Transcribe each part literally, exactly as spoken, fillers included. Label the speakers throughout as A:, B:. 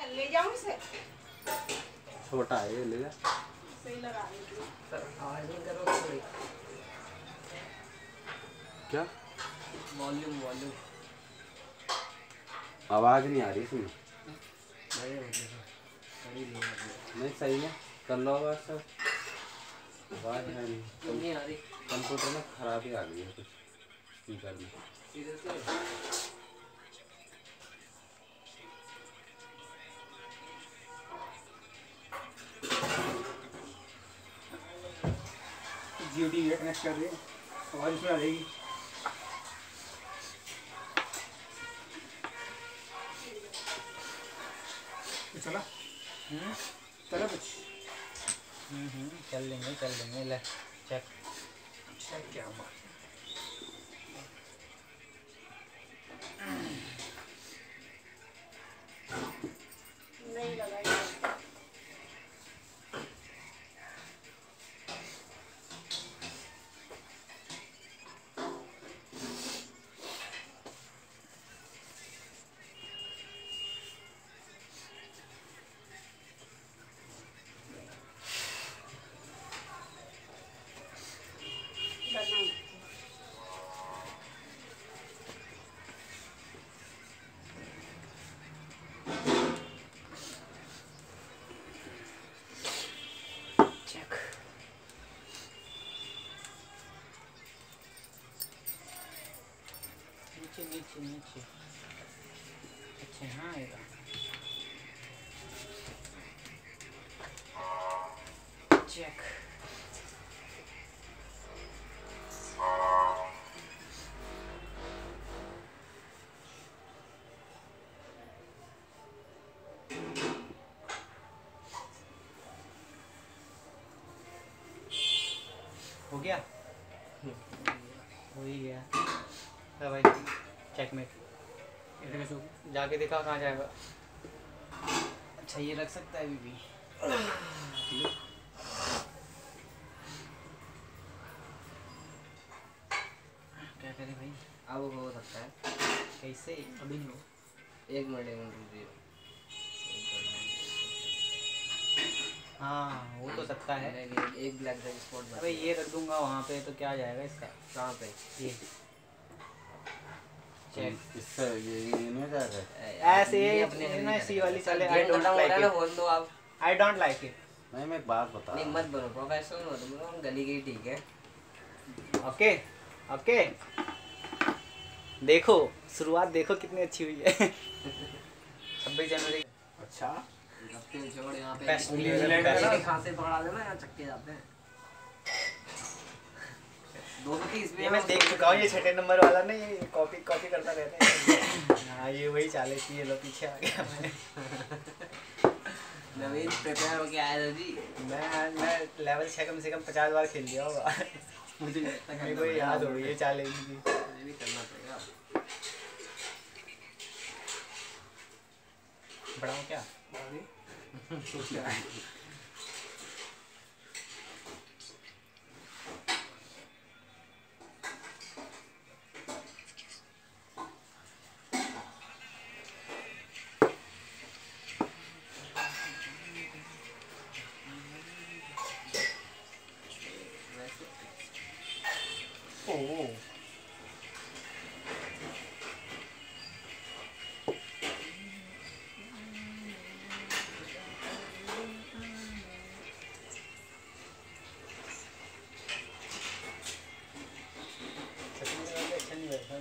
A: ले जाऊं इसे?
B: छोटा है ये, ले जा।
A: सही लगा रही हूँ।
C: सर आवाज नहीं करो थोड़ी।
B: क्या?
C: वॉल्यूम वॉल्यूम
B: आवाज नहीं आ रही इसमें।
C: नहीं सही नहीं
B: नहीं सही है, कर लो आवाज सब। आवाज है नहीं,
C: नहीं आ रही।
B: कंप्यूटर में खराबी आ गई है कुछ स्पीकर में।
C: सीरियसली
D: जियो टीवी कनेक्ट कर रहे हैं, आवाज इसमें आ जाएगी। चला चला कुछ
E: हम्म चल लेंगे चल लेंगे। ले चेक
D: चेक क्या बात
A: नहीं लगाई।
E: नीचे नीचे नीचे। अच्छा हाँ आएगा। चेक हो गया, हो ही गया। तो भाई चेकमेट। जाके देखा कहाँ जाएगा। अच्छा ये रख सकता है बीबी। क्या करें भाई?
C: अब हो सकता है।
E: कैसे? अभी नहीं हो।
C: एक मिनट एक मिनट रुकिए।
E: हाँ हो तो सकता है।
C: नहीं नहीं एक ब्लैक ड्रैगन स्पॉट।
E: अबे ये रख दूंगा वहाँ पे तो क्या जाएगा इसका?
C: कहाँ पे?
E: ये चेक
B: इससे ये ये नहीं जा रहा है।
E: ऐसे अपने ना सी वाली चले। I don't
C: like
E: like
C: it.
E: It.
C: बोल दो आप।
E: I don't like it.
B: नहीं मैं एक बात बता
C: नहीं मत बनो प्रोफेशनल मत बनो, हम गली गई ठीक है।
E: ओके ओके देखो शुरुआत देखो कितनी अच्छी हुई है। छब्बीस जनवरी।
D: अच्छा
C: अपने जोड़ यहाँ पे
E: Best
D: न्यूजीलैंड
E: best।
D: का
C: खांसे पकड़ा देना, यहाँ चक्के जाते हैं। दो सौ तीस
E: ये मैं देख चुका हूँ, ये छठे नंबर वाला ना ये कॉपी कॉपी करता रहता है। हाँ ये वही चाले थी। ये लो पीछे आ गया मैं।
C: नवीन प्रिपेयर होके आया था जी।
E: मैं मैं लेवल छः कम से कम पचास बार खेल लिया होगा।
C: मुझे
E: मेरे को याद हो गई ये चाले की।
C: मुझे भी करना पड़ेगा।
E: बढ़ाऊँ क्या?
D: सोच क्या है।
E: ओह अच्छा नहीं बैठा।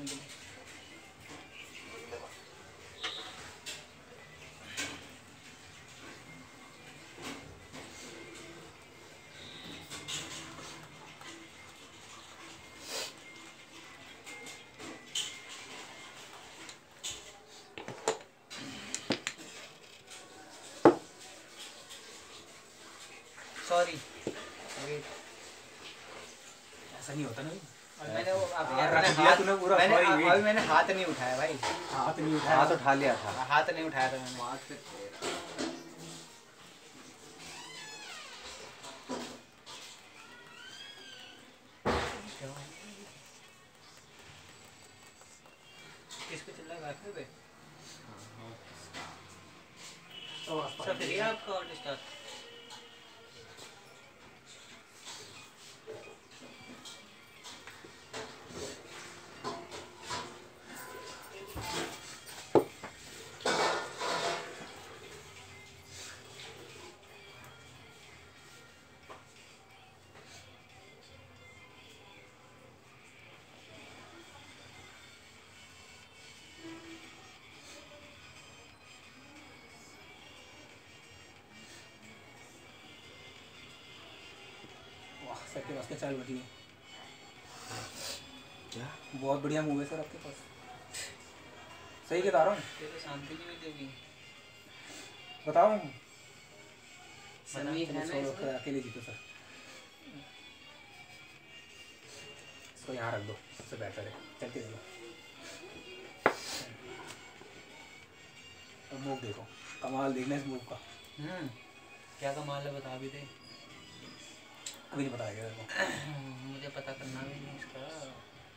E: सॉरी
D: ऐसा नहीं होता ना।
E: मैंने वो अभी
D: हाँ,
E: मैंने
D: रख दिया
E: हाथ
D: तूने पूरा,
E: मैंने
D: sorry,
E: अभी
D: wait।
E: मैंने हाथ नहीं उठाया भाई।
D: हाथ नहीं उठाया।
B: हाथ उठा लिया था।
E: हाथ नहीं उठाया था मैंने।
C: बात पे तेरा
E: किस पे चल रहा है? बैठने पे?
D: तो
E: अच्छा फिर ये आपका और स्टार्ट
D: सर के पास क्या चाल बची है?
B: क्या?
D: बहुत बढ़िया मूवी है सर आपके पास। सही बता रहा हूँ,
E: ये तो शांति नहीं देगी
D: बताओ।
C: सभी है ना
D: सौ लोग
C: इसमें?
D: अकेले जीतो सर। इसको यहाँ रख दो, सबसे बेहतर है। चलते चलो। अब मूव देखो, कमाल देखना इस मूव का।
E: हम्म क्या कमाल है बता भी दे
D: अभी नहीं बताया गया तेरे को।
E: मुझे पता करना भी नहीं इसका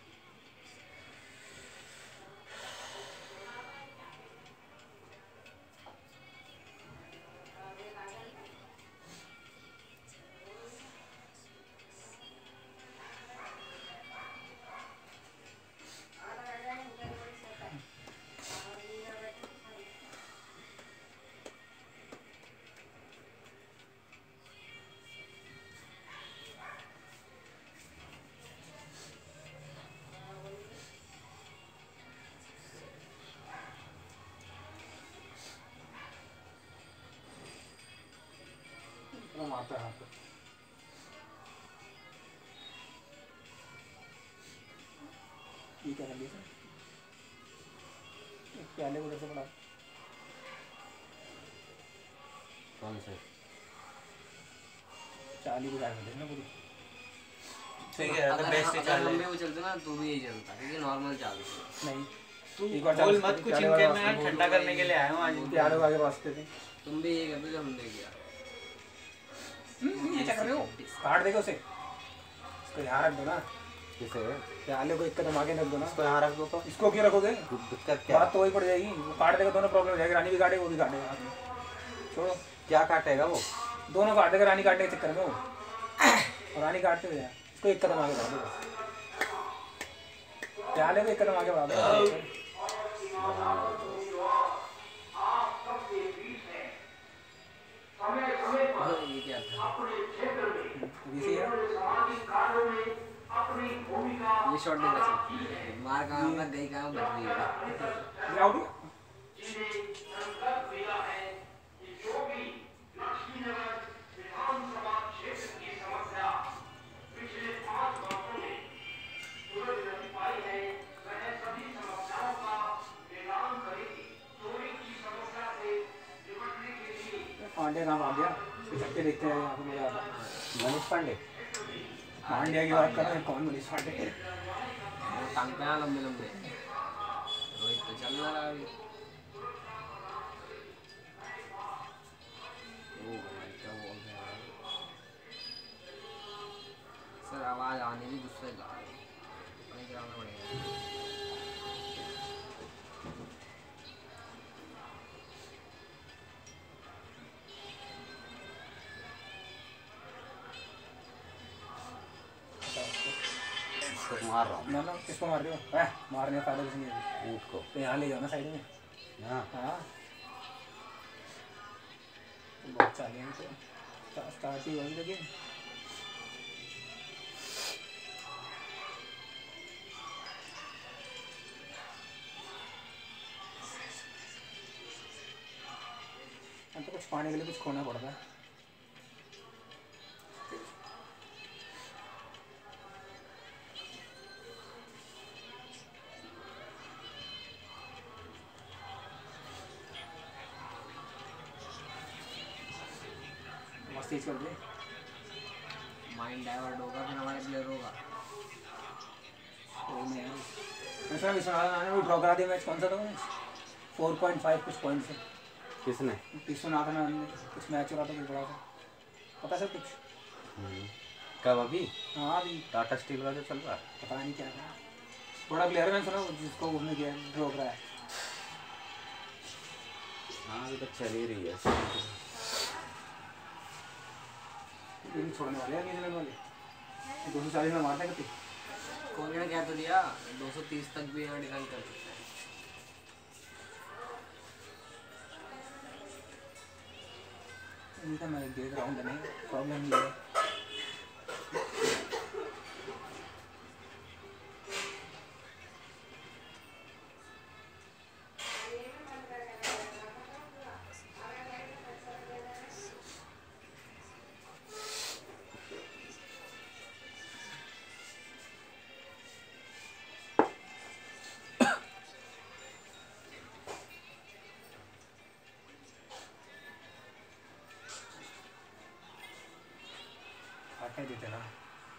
D: इतना मारता है हाथ को। ये क्या कर लिया सर? एक प्याले को कैसे बढ़ा?
B: कौन से?
D: चाली को जाकर देखना पूरी।
E: सही कह रहा था
C: अगर
E: बेस्ट
C: अगर
E: चाल
C: लंबे
E: है
C: वो चलते ना तो भी यही चलता क्योंकि नॉर्मल चाल है।
D: नहीं
E: तू
D: एक बार
E: बोल
D: चाल-
E: मत कुछ
D: प्याले
E: इनके
D: वाला
E: मैं
D: रास्ता
E: ठंडा करने के लिए आया हूँ आज
D: प्याले को आगे वास्ते थे।
C: तुम भी यही करते जो हमने किया।
D: ये क्या कर रहे हो? काट देगा उसे। इसको यहाँ रख दो ना।
B: किसे?
D: प्याले को एक कदम आगे रख दो ना।
B: इसको यहाँ रख दो तो
D: इसको क्यों रखोगे?
B: दिक्कत क्या?
D: बात तो वही पड़ जाएगी। वो काट देगा, दोनों प्रॉब्लम हो जाएगी। रानी भी काटेगा, वो भी काटेगा हाथ में। छोड़ो,
B: क्या काटेगा वो?
D: दोनों काट देगा रानी काटने के चक्कर में वो। और रानी काटते हुए इसको एक कदम आगे बढ़ा दो। प्याले को एक कदम आगे बढ़ा दो।
C: ये क्या था?
D: इसी है।
C: ये शॉट नहीं कर सकते। मार कहाँ मैं गई कहाँ बच रही है।
D: ये आउट है। पांड्या कहाँ भाग गया? इसके छक्के देखते हैं यहाँ पे मजा आता है।
B: मनीष पांडे?
D: पांड्या की बात कर रहे हैं, कौन मनीष पांडे?
C: वो टांग पे ना लंबे लंबे। रोहित तो चल रहा है अभी। ओ भाई क्या बोल रहे हैं? सर आवाज आने भी गुस्से ला रही है। नहीं गिराना पड़ेगा।
B: इसको मार रहा हूँ
D: ना ना किसको मार रहे हो? ऐ, मारने का फायदा कुछ नहीं है।
B: ऊँट को।
D: तो यहाँ ले जाओ ना साइड में।
B: यहाँ
D: हाँ तो बहुत चालिए हैं तो स्टार्ट ही होगी लेकिन अब तो कुछ पाने के लिए कुछ खोना पड़ता है। मस्त चीज कर दे।
C: माइंड डाइवर्ट होगा फिर हमारे प्लेयर होगा।
D: कोई नहीं मैं सुना विश्वनाथन आने वो ड्रॉ करा दिया मैच। कौन सा था मैच? फोर पॉइंट फाइव कुछ पॉइंट से
B: किसने?
D: विश्वनाथन आने कुछ मैच हो रहा था कुछ बड़ा था पता सर कुछ?
B: कब अभी?
D: हाँ अभी
B: टाटा स्टील का जो चल रहा है?
D: पता नहीं क्या था। बड़ा प्लेयर मैंने सुना जिसको उसने किया ड्रॉ कराया।
B: हाँ अभी तक चल ही रही है।
D: दिन छोड़ने वाले हैं नहीं चलने वाले। दो सौ चालीस में मारते हैं कितने?
C: कोहली ने क्या तो दिया दो सौ तीस तक भी यहाँ डिफेंड कर सकता है।
D: इनका मैं देख रहा हूँ नहीं प्रॉब्लम नहीं है। आटे देते ना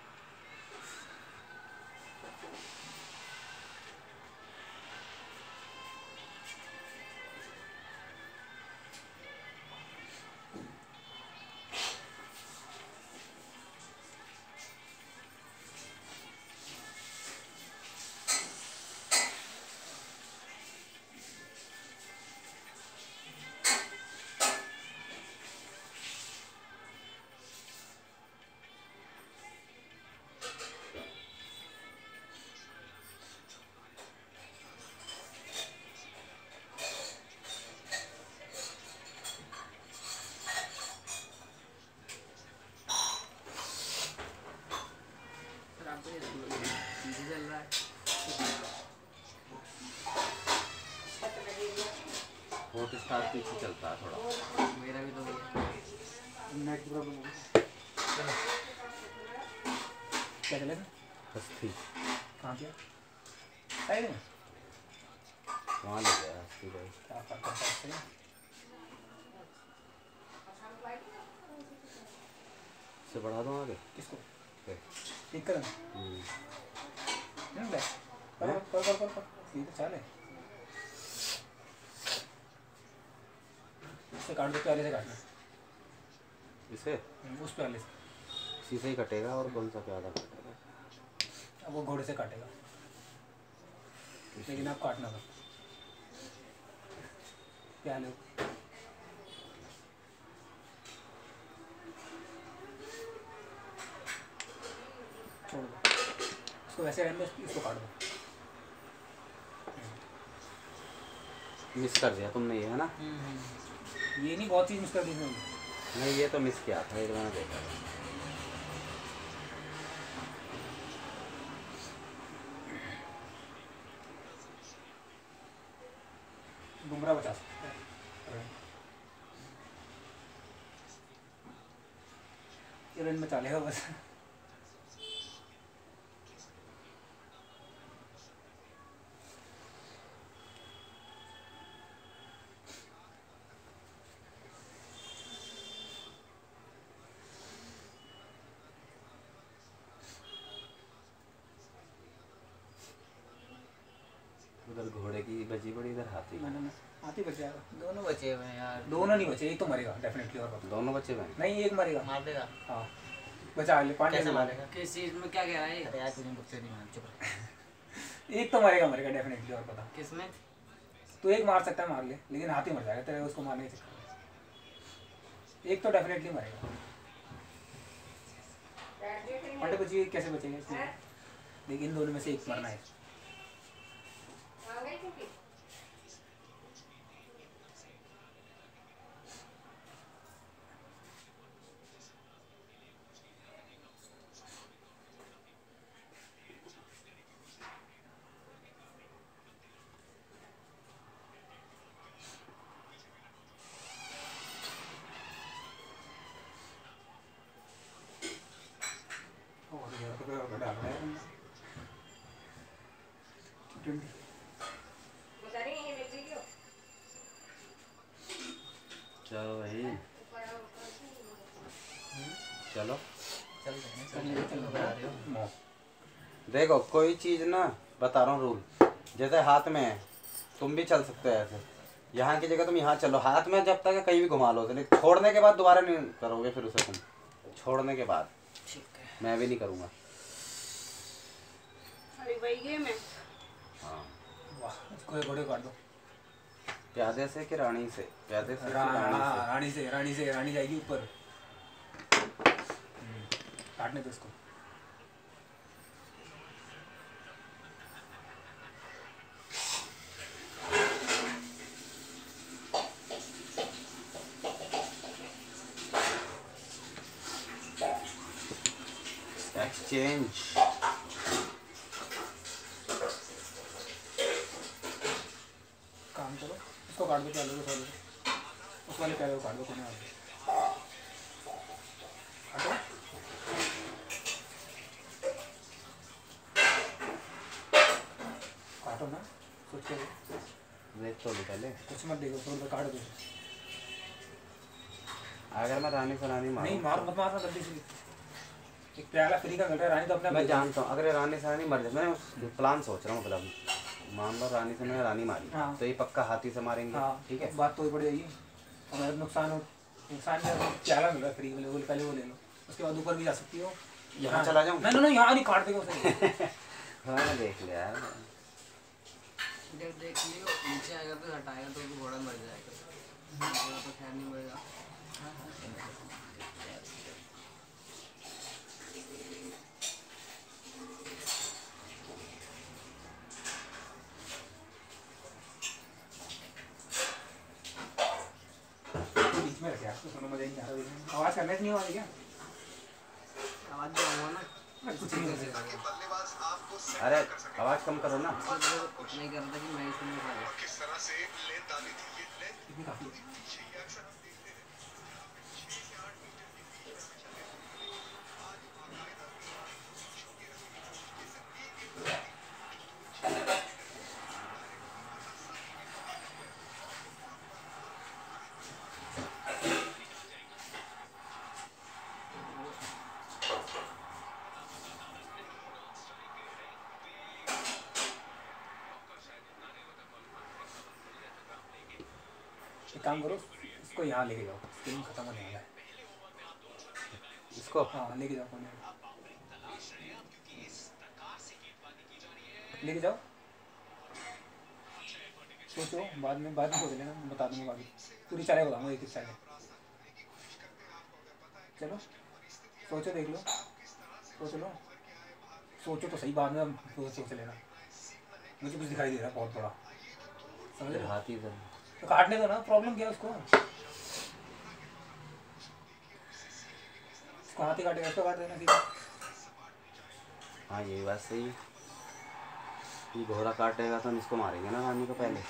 B: हॉट स्टार पीछे चलता है थोड़ा।
C: मेरा भी तो भैया
D: नेट की प्रॉब्लम होगी। क्या चलेगा?
B: हस्ती
D: कहाँ किया? साइड में
B: वहाँ ले गया हस्ती भाई।
D: क्या फर्क पड़ता है इससे?
B: से बढ़ा दूँ आगे
D: किसको?
B: पे।
D: ठीक कर
B: हम्म।
D: नहीं ले कर कर कर कर कर ये तो चाल है। इससे काट दो पहले से काटना।
B: इसे
D: उस पहले से
B: शीशे ही कटेगा और कौन सा प्यादा कटेगा।
D: अब वो घोड़े से काटेगा लेकिन आप काटना बस प्याले छोड़ दो इसको वैसे रहने दो इसको काट दो।
B: मिस कर दिया तुमने ये है ना।
D: ये नहीं बहुत चीज़ मिस कर दी इसमें।
B: नहीं ये तो मिस किया था, ये तो मैंने देखा था।
D: बुमराह बचा सकता है। ये रन बचा लेगा बस।
B: उधर घोड़े की बजी पड़ी, इधर हाथी।
D: मैंने ना हाथी बच जाएगा।
E: दोनों बचे हुए हैं यार।
D: दोनों नहीं बचे, एक तो मरेगा डेफिनेटली और बता।
B: दोनों बच्चे में
D: नहीं एक मरेगा।
E: मार देगा।
D: हाँ बचा ले पांडे
E: कैसे
D: को
E: मारेगा?
C: किस चीज में क्या कह रहा है?
E: अरे यार तुझे मुझसे नहीं मान चुप रह।
D: एक तो मरेगा मरेगा डेफिनेटली और बता।
C: किसमें?
D: तो एक मार सकता है मार ले लेकिन हाथी मर जाएगा तेरे उसको मारने के चक्कर में। एक तो डेफिनेटली मरेगा। पांडे बची कैसे बचेगा इसमें? लेकिन इन दोनों में से एक मरना है।
B: चलो भाई चलो
E: चल रहे हैं चल चल बता रहे हो।
B: देखो कोई चीज़ ना बता रहा हूँ रूल, जैसे हाथ में है तुम भी चल सकते हो ऐसे, यहाँ की जगह तुम यहाँ चलो, हाथ में जब तक है कहीं भी घुमा लो, लेकिन छोड़ने के बाद दोबारा नहीं करोगे फिर उसे, तुम छोड़ने के बाद।
E: ठीक है।
B: मैं भी नहीं करूँगा।
A: अरे वही गेम है।
B: हाँ
D: वाह इसको एक घोड़े काट दो।
B: प्यादे से कि रानी से? प्यादे से कि
D: रा,
B: रानी
D: हाँ,
B: से?
D: रानी से रानी से रानी जाएगी ऊपर। काटने दो इसको।
B: एक्सचेंज।
D: काम करो, इसको काट दो, प्याले को छोड़ दो, उस वाले प्याले को काट दो, कोने वाले काटो। काटो ना, सोच के
B: देख तो लो पहले।
D: कुछ मत देखो, छोड़ दो, काट दो।
B: अगर मैं रानी से रानी
D: नहीं
B: मारूं
D: मार मत मारना जल्दी से। एक प्याला फ्री का मिल रहा है, रानी तो अपने आप
B: मैं
D: ले जाओ।
B: जानता हूँ अगर ये रानी से रानी मर जाए, मैं उस प्लान सोच रहा हूँ मतलब मान लो रानी से मैंने रानी मारी
D: हाँ।
B: तो ये पक्का हाथी से मारेंगे।
D: हाँ
B: ठीक है,
D: बात तो ही पड़ जाएगी, हमारा नुकसान हो, नुकसान में प्याला मिल रहा है फ्री में, वो पहले वो ले लो, उसके बाद ऊपर भी जा सकती हो।
B: यहाँ चला जाऊँ?
D: नहीं नहीं यहाँ नहीं, काट देगा उसे।
B: हाँ मैं देख लिया यार।
C: जब देख लियो नीचे आएगा तो हटाएगा तो वो घोड़ा मर जाएगा, घोड़ा तो खैर नहीं मरेगा।
D: बीच में रखे यार, तो सुनो मजा ही नहीं आ रहा देखने में। आवाज करने से नहीं आवाज क्या?
C: आवाज जो हुआ ना
D: कुछ नहीं
C: कैसे
D: होता।
C: करेगा?
B: अरे आवाज कम करो ना।
C: इसलिए तो उतना ही कर रहा था कि मैं ही सुन नहीं पा रहा।
D: इतनी काफी है। एक काम करो, इसको यहाँ लेके जाओ, स्क्रीन खत्म होने वाला है।
B: इसको
D: हाँ लेके जाओ, कोने में लेके जाओ। सोचो बाद में, बाद में सोच लेना, मैं बता दूंगा बाकी पूरी चालें बताऊंगा, एक एक चालें। चलो सोचो, देख लो, सोच लो, सोचो तो सही, बाद में सोच सोच लेना। मुझे कुछ दिखाई दे रहा है बहुत बड़ा, समझ रहे हो?
B: हाथी से
D: तो काटने दो ना, प्रॉब्लम क्या है उसको? उसको हाथी काटेगा, इसको काट देना सीधा।
B: हाँ यही बात सही है। ये घोड़ा काटेगा तो हम इसको मारेंगे ना रानी को पहले।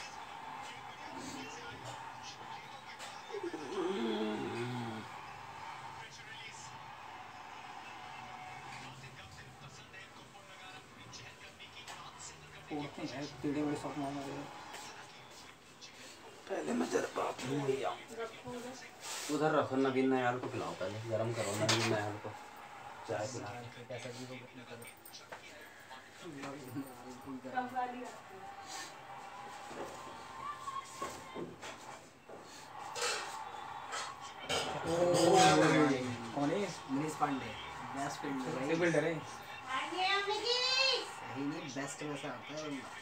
D: उड़ते हैं टेढ़े बड़े शॉट मारना पड़ेगा।
B: पहले मैं जरा बात नहीं आऊँ उधर रखो, नवीन नयाल को खिलाओ, पहले गरम करो नवीन नयाल को चाय पिलाओ।
D: कौन है ये?
C: मनीष पांडे बेस्ट फिल्म
D: ये बिल्डर है।
C: सही नहीं, बेस्ट में से आता है बंदा।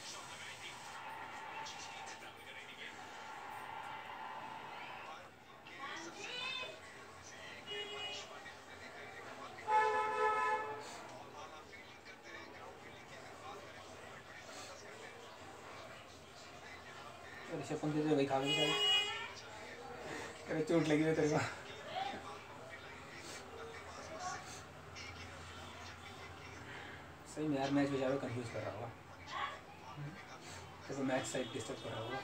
D: ऋषभ पंत तो वही खा गए सारे। अरे चोट लगी है तेरे को। सही में यार, मैच बेचारा कंफ्यूज कर रहा होगा, तो मैच साइड डिस्टर्ब कर रहा होगा।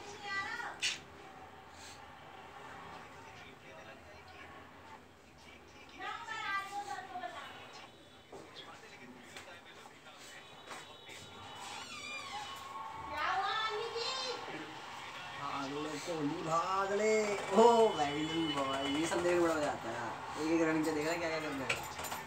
C: कोहली भाग ले, ओ बैडमिंटन बॉय, ये सब देखने बड़ा मजा आता है यार। एक एक रनिंग से देख रहा है क्या क्या करना है।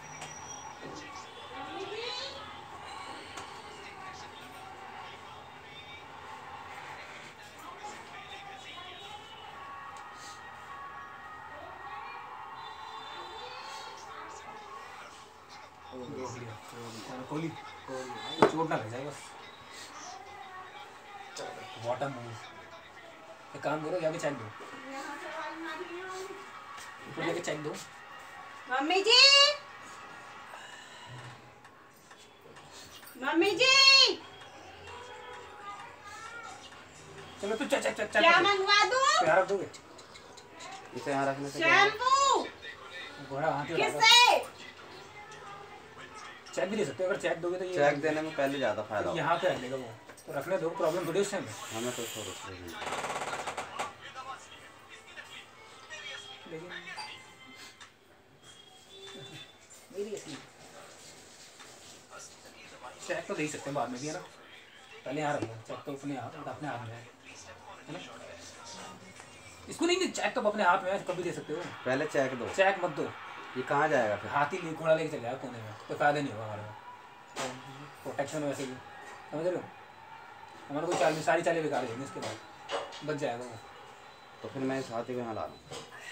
D: कोहली
C: कोहली
D: चोट ना लग जाए बस। बॉटम मूव एक काम करो, जाके चेक दो,
A: यहाँ से आवाज मारी हूँ।
D: ऊपर जाके चेक दो।
A: मम्मी जी, मम्मी जी,
D: चलो तू चेक चेक चेक
A: क्या मंगवा दूँ?
D: यार रख दोगे?
B: इसे यहाँ रखने से क्या होगा?
A: शैम्पू
D: घोड़ा हाथ ही उठाएगा।
A: किससे?
D: चेक भी दे सकते हो, अगर चेक दोगे तो ये
B: चेक देने में पहले ज़्यादा फायदा होगा।
D: यहाँ पे रख लेगा वो, तो रखने दो, प्रॉब्लम थोड़ी उससे हमें।
B: हमें तो इसको रुक रही है।
D: लेकिन मेरी असली चेक तो दे ही सकते हैं बाद में भी, है ना? पहले यहाँ रख लो, चेक तो अपने आप अपने हाथ में है, है ना? इसको नहीं, चेक तो अपने हाथ में है, कभी दे सकते हो।
B: पहले चेक दो।
D: चेक मत दो,
B: ये कहाँ जाएगा फिर?
D: हाथी ले घोड़ा लेके चल जाएगा कोने में, तो फायदा नहीं होगा हमारे में, प्रोटेक्शन वैसे भी, समझ रहे हो? हमारे को चाल सारी चालें बेकार हो जाएंगी, उसके बाद बच जाएगा वो।
B: तो फिर मैं इस हाथी को यहाँ ला लूँ,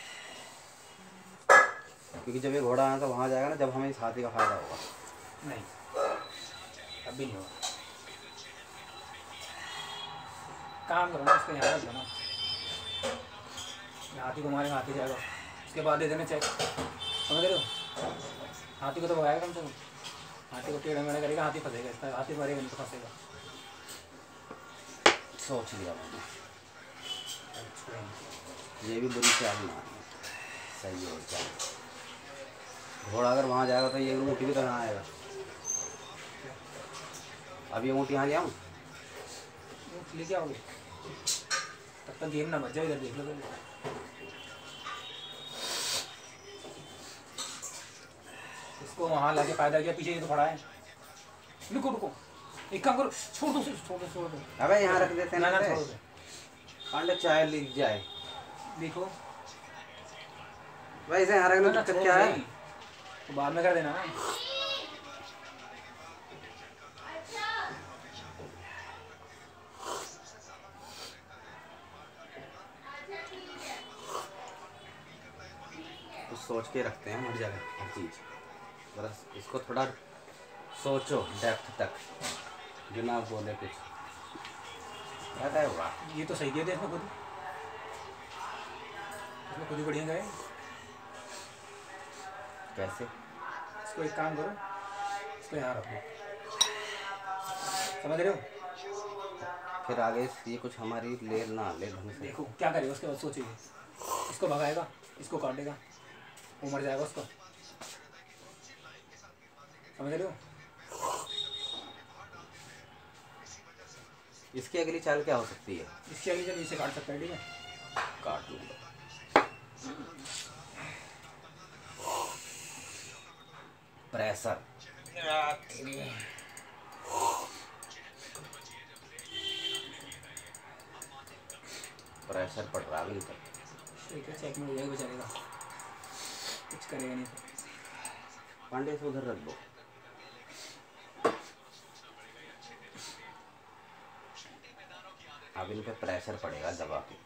B: क्योंकि जब ये घोड़ा आया तो वहाँ जाएगा ना, जब हमें इस हाथी का फायदा होगा।
D: नहीं, अब भी नहीं होगा। काम करो ना, इसको यहाँ रख दो ना, हाथी को मारेगा, हाथी जाएगा, उसके बाद दे देना चेक, समझ रहे हो? हाथी को तो भगाएगा कम से कम, हाथी को टेढ़ा मेढ़ा करेगा, हाथी फंसेगा, इसका हाथी मरेगा नहीं तो फंसेगा।
B: सोच लिया मैंने, ये भी बुरी चाल ना है, सही है चाल। घोड़ा अगर वहाँ जाएगा तो ये ऊँट भी तो यहाँ आएगा। अब ये ऊँट यहाँ ले आऊँ?
D: लेके आओगे तब तक गेम ना बच जाए, इधर देख लो पहले। इसको वहाँ लाके फायदा किया, पीछे ये तो खड़ा है। रुको रुको, एक काम करो, छोड़ दो उसे, छोड़ दो छोड़ दो।
B: अबे यहाँ रख देते हैं
D: ना
B: ना
D: ना,
B: इसे।
D: छोड़ दो,
B: पांडे चाय लीक जाए।
D: देखो
B: भाई इसे यहाँ रखने
D: ना,
B: में
D: ना,
B: दिक्कत
D: छोड़
B: क्या
D: दो,
B: है?
D: तो बाद में कर देना ना।
B: कुछ सोच के रखते हैं हर जगह हर चीज़, बस इसको थोड़ा सोचो डेप्थ तक, बिना बोले कुछ पता है हुआ।
D: ये तो सही दिया था इसमें खुद, इसमें खुद ही बढ़िया गए।
B: कैसे?
D: इसको एक काम करो, इसको यहाँ रख दो, समझ रहे हो?
B: फिर आगे ये कुछ हमारी ले ना ले ढंग से।
D: देखो क्या करेगा उसके बाद सोचिए, इसको भगाएगा, इसको काटेगा, वो मर जाएगा उसका, समझ रहे हो?
B: इसकी अगली चाल क्या हो सकती है?
D: इसकी अगली जब इसे काट सकता है, ठीक है?
B: काट लूँगा। प्रेशर प्रेशर पड़ रहा है अभी तक।
D: ठीक है, चेक में हो जाएगा बेचारेगा, कुछ करेगा नहीं तो।
B: पांडे से उधर रख दो। अब इन पे प्रेशर पड़ेगा दबा के।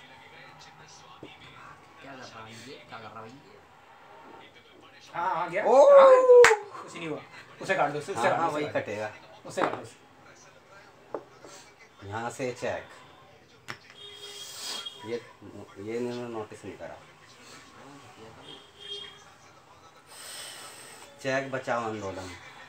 C: क्या कर रहा है ये, क्या कर रहा है ये?
D: हाँ हाँ गया,
B: ओ!
D: हाँ, कुछ नहीं हुआ, उसे काट दो, उसे
B: हाँ
D: काट
B: हाँ
D: दो,
B: वही
D: उसे काट
B: कटेगा।
D: दो, उसे काट दो।
B: यहाँ से चेक, ये ये इन्होंने नोटिस नहीं करा। चेक बचाओ आंदोलन।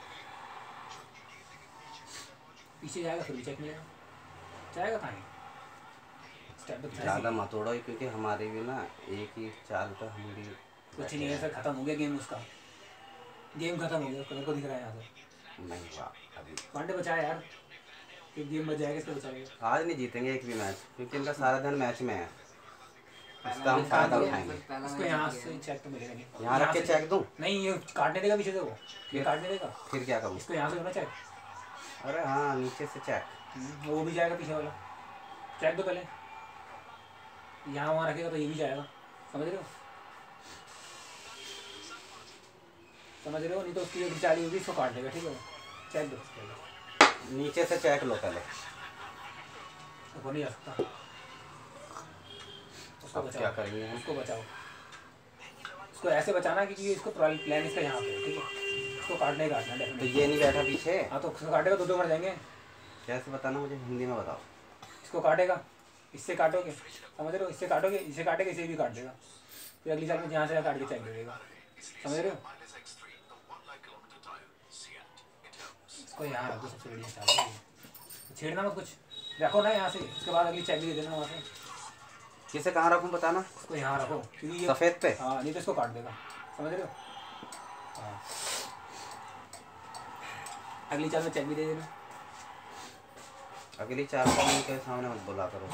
D: पीछे जाएगा फिर भी चेक मिलेगा, जाएगा कहाँ है? स्टेप तो
B: ज़्यादा मत उड़ो क्योंकि हमारी भी ना एक ही चाल पर हमारी
D: कुछ नहीं है सर, खत्म हो गया गेम उसका, गेम खत्म हो गया उसका, मेरे को दिख रहा है यहाँ से।
B: नहीं हुआ अभी।
D: पांडे बचाया यार, एक गेम बच जाएगा, इसको बचाएगा।
B: आज नहीं जीतेंगे एक भी मैच क्योंकि इनका सारा दिन मैच में है, इसका हम फायदा उठाएंगे।
D: इसको यहाँ से चेक तो मिलेगा नहीं,
B: यहाँ रख के
D: से-
B: चेक दूँ?
D: नहीं, ये काटने देगा पीछे से, वो ये काटने देगा,
B: फिर क्या करूँ?
D: इसको यहाँ से होना चेक,
B: अरे हाँ नीचे से चेक।
D: वो भी जाएगा पीछे वाला, चेक दो पहले, यहाँ वहाँ रखेगा तो ये भी जाएगा, समझ रहे हो? समझ रहे हो? नहीं तो उसकी एक चाली होगी, इसको काट देगा, ठीक है? चेक दो पहले,
B: नीचे से चेक लो पहले।
D: वो नहीं आ सकता, उसको
B: अब क्या
D: बचाओ,
B: करेंगे हम?
D: उसको बचाओ, इसको ऐसे बचाना क्योंकि इसको प्लान इसका यहाँ पे है, ठीक है? इसको काटने ही काटना
B: तो
D: डेफिनेटली।
B: ये नहीं बैठा पीछे?
D: हाँ तो उसको काटेगा, दो दो मर जाएंगे।
B: कैसे बताना मुझे हिंदी में बताओ।
D: इसको काटेगा, इससे काटोगे, समझ रहे हो, इससे काटोगे, इसे काटेगा, इसे भी काट देगा, फिर अगली चाल में यहाँ से काट के चेक दे देगा, समझ रहे हो। इसको यहाँ रखो, सबसे बढ़िया चाल है, छेड़ना मत कुछ, रखो ना यहाँ से, उसके बाद अगली चेक भी दे देना वहाँ से।
B: किसे कहाँ रखूँ बताना।
D: इसको यहाँ रखो क्योंकि ये
B: सफ़ेद पे।
D: हाँ, नहीं तो इसको काट देगा, समझ रहे हो। हाँ, अगली चाल में चेक भी दे देना।
B: अगली चार का उनके सामने मत बोला करो।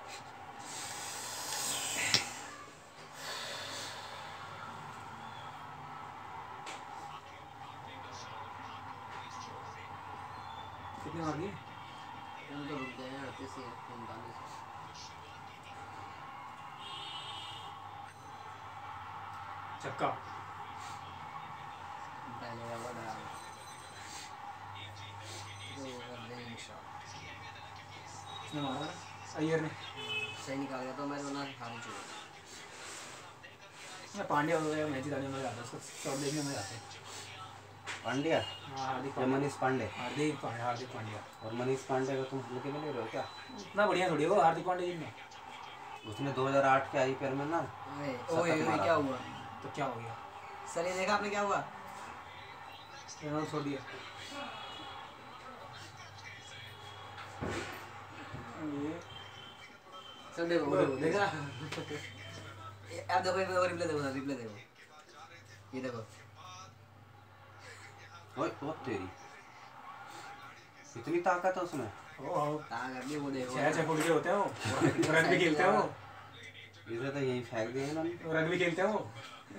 D: कितने मार दिए?
C: हम तो रुक गए हैं अड़तीस से उनतालीस।
D: छक्का।
C: पहले का बड़ा दो कर देंगे शॉट।
D: किसने मारा ना? अय्यर ने।
C: सही निकाल गया तो मैं दोनों हारी चुका।
D: मैं पांड्या हो गया, मैच जिताने में आता है, उसको शॉट देखने में आता है।
B: पांड्या
D: हाँ, हार्दिक
B: या
D: पांड्या।
B: मनीष पांडे।
D: हार्दिक पांड्या, हार्दिक पांड्या।
B: और मनीष पांडे को तुम हल्के में ले रहे हो क्या?
D: इतना बढ़िया थोड़ी है वो हार्दिक पांड्या जी ने।
B: उसने दो हज़ार आठ के आईपीएल में ना
C: ओए
B: शतक
C: ओए
B: मारा
C: क्या
B: था।
C: हुआ?
D: तो क्या हो गया?
C: सर ये देखा आपने क्या हुआ?
D: रेनॉल्ड छोड़ दिया। ये
C: सर देखो देखो देखा? ये अब देखो एक और रिप्ले देखो रिप्ले देखो। ये देखो।
B: ओए ओ तेरी, इतनी ताकत है उसमें।
D: ओ
C: कहाँ कर दिए वो देखो।
D: छह छह फुट के होते हैं वो, रन भी खेलते हैं वो,
B: इसे तो यहीं फेंक दिए इन्होंने।
D: रन भी खेलते हैं वो।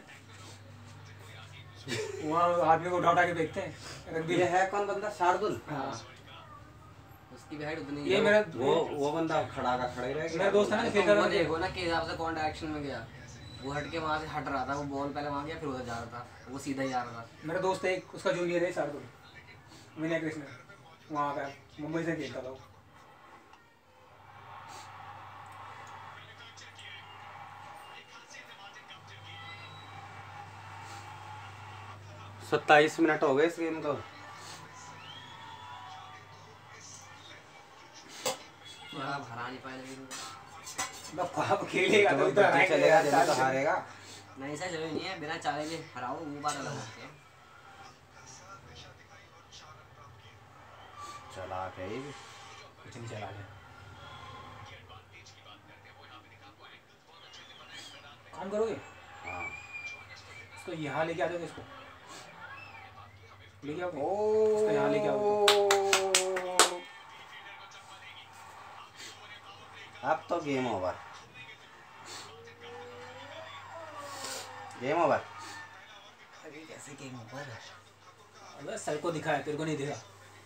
D: वहाँ आदमी को उठा उठा के फेंकते हैं, रन भी।
B: ये है कौन बंदा? शार्दुल।
D: हाँ,
C: उसकी भी हाइट उतनी
D: ये मेरा
B: वो वो बंदा खड़ा का खड़ा ही रह
D: मेरा
B: गया।
D: दोस्त है ना,
C: देखो
D: खेलता
C: वो
D: था।
C: देखो ना कि हिसाब से कौन डायरेक्शन में गया। वो हट के वहाँ से हट रहा था, वो बॉल पहले वहाँ गया फिर उधर जा रहा था, वो सीधा ही जा रहा था।
D: मेरा दोस्त है एक, उसका जूनियर है शार्दुल, विनय कृष्ण, वहाँ का मुंबई से खेलता था वो।
B: सत्ताईस मिनट हो गए इस गेम को।
C: आप हरा नहीं पाए लेकिन
D: मैं पाप खेलेगा
B: जो
D: तो इधर
B: बच्चे
D: आएंगे
B: चलेगा
D: यार,
B: जल्दी तो
D: चार
B: हारेगा।
C: नहीं ऐसा जरूरी नहीं है, बिना चाले के हराओ वो बात अलग होती है।
B: चला के ही
D: कुछ नहीं चला गया। काम करोगे?
B: हाँ।
D: इसको यहाँ लेके आ जाओगे, इसको लेके आओगे?
B: ओ
D: इसको यहाँ लेके आओगे?
B: अब तो गेम ओवर, गेम ओवर।
C: अभी कैसे गेम ओवर है?
D: अबे सर को दिखाया, तेरे को नहीं दिखा,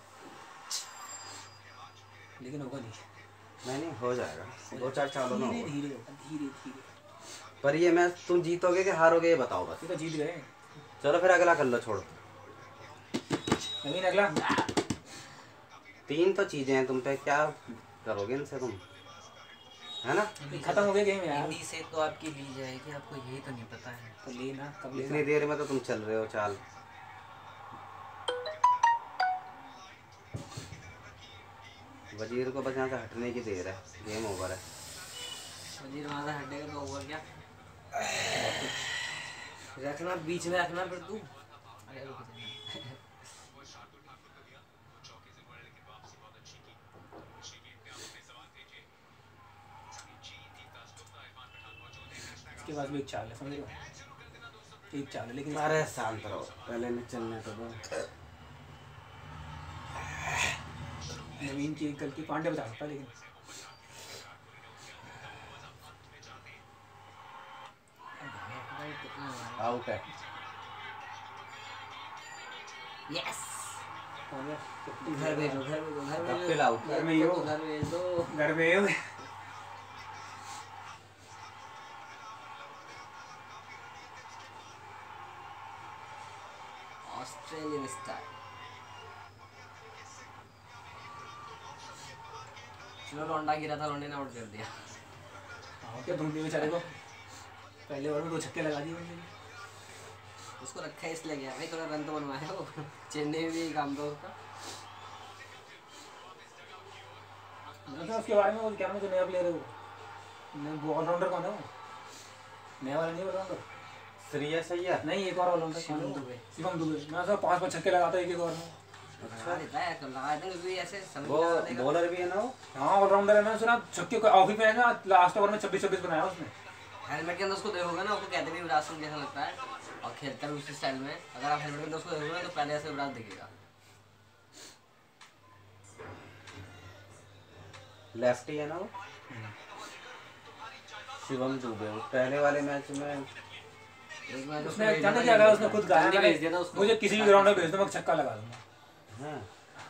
D: लेकिन होगा नहीं।
B: नहीं नहीं हो जाएगा, दो चार चालों में
D: धीरे
B: होगा।
D: धीरे होगा, धीरे धीरे।
B: पर ये मैच तुम जीतोगे कि हारोगे ये बताओ बस।
D: ये तो जीत गए।
B: चलो फिर अगला कर लो, छोड़ो।
D: नवीन अगला।
B: तीन तो चीजें हैं तुम पे, क्या करोगे इनसे तुम, है ना?
D: खत्म हो गया गेम यार।
C: हिंदी से तो आपकी ली जाएगी, आपको यही तो नहीं पता है।
D: तो लेना कब लेना?
B: इतनी देर में तो तुम चल रहे हो चाल। वजीर को बस यहाँ से हटने की देर है, गेम ओवर है।
C: वजीर वहाँ से हटेगा तो ओवर क्या? रखना बीच में रखना फिर तू। अरे रुक जा।
D: इसके पास भी एक चाल है, समझ रहे हो? एक चाल है लेकिन
B: अरे शांत रहो, पहले न चलने तो दो।
D: नवीन की एक गलती पांडे बचा सकता है, लेकिन
B: आउट है।
C: यस
D: हो गया।
C: घर भेजो घर भेजो घर
B: कब
C: भेजो
B: पे लाऊं?
D: घर में ही हो।
C: घर भेज दो।
D: घर में हो।
C: Australian style. चलो लौंडा गिरा था, लौंडे ने आउट कर दिया।
D: हाँ, क्या धुंधली बेचारे को पहले ओवर में दो छक्के लगा दिए उन्होंने।
C: उसको रखा है इसलिए गया भाई, थोड़ा रन तो बनवाया वो। चेन्नई में भी यही काम था उसका।
D: मतलब उसके बारे में वो क्या, मुझे नया प्लेयर है वो। नहीं वो ऑलराउंडर कौन है वो? नया वाला नहीं ऑलराउंडर?
B: श्रेयस अय्यर
D: नहीं एक और ऑलराउंडर कौन है?
C: शिवम दुबे।
D: शिवम दुबे। मैं सब पांच पांच छक्के लगाता एक एक ओवर में।
C: अच्छा देता है तो लगा देंगे भी ऐसे समय
B: वो
C: लगा देगा।
B: बॉलर भी है ना वो।
D: हाँ ऑलराउंडर है ना, सुना छक्के को ऑफ ही पे है ना, लास्ट ओवर में छब्बीस छब्बीस बनाया उसने।
C: हेलमेट के अंदर उसको देखोगे ना, उसको कहते भी विराट सिंह जैसा लगता है और खेलता भी उसी स्टाइल में। अगर आप हेलमेट के अंदर उसको देखोगे ना तो पहले ऐसे विराट दिखेगा।
B: लेफ्टी है ना वो। शिवम दुबे वो पहले वाले मैच में
C: एक मैच
D: उसने जानते क्या कहा, उसने खुद गाया
C: जल्दी भेज दिया था उसको।
D: मुझे किसी भी ग्राउंड में भेज दो मैं छक्का लगा दूंगा।
B: हाँ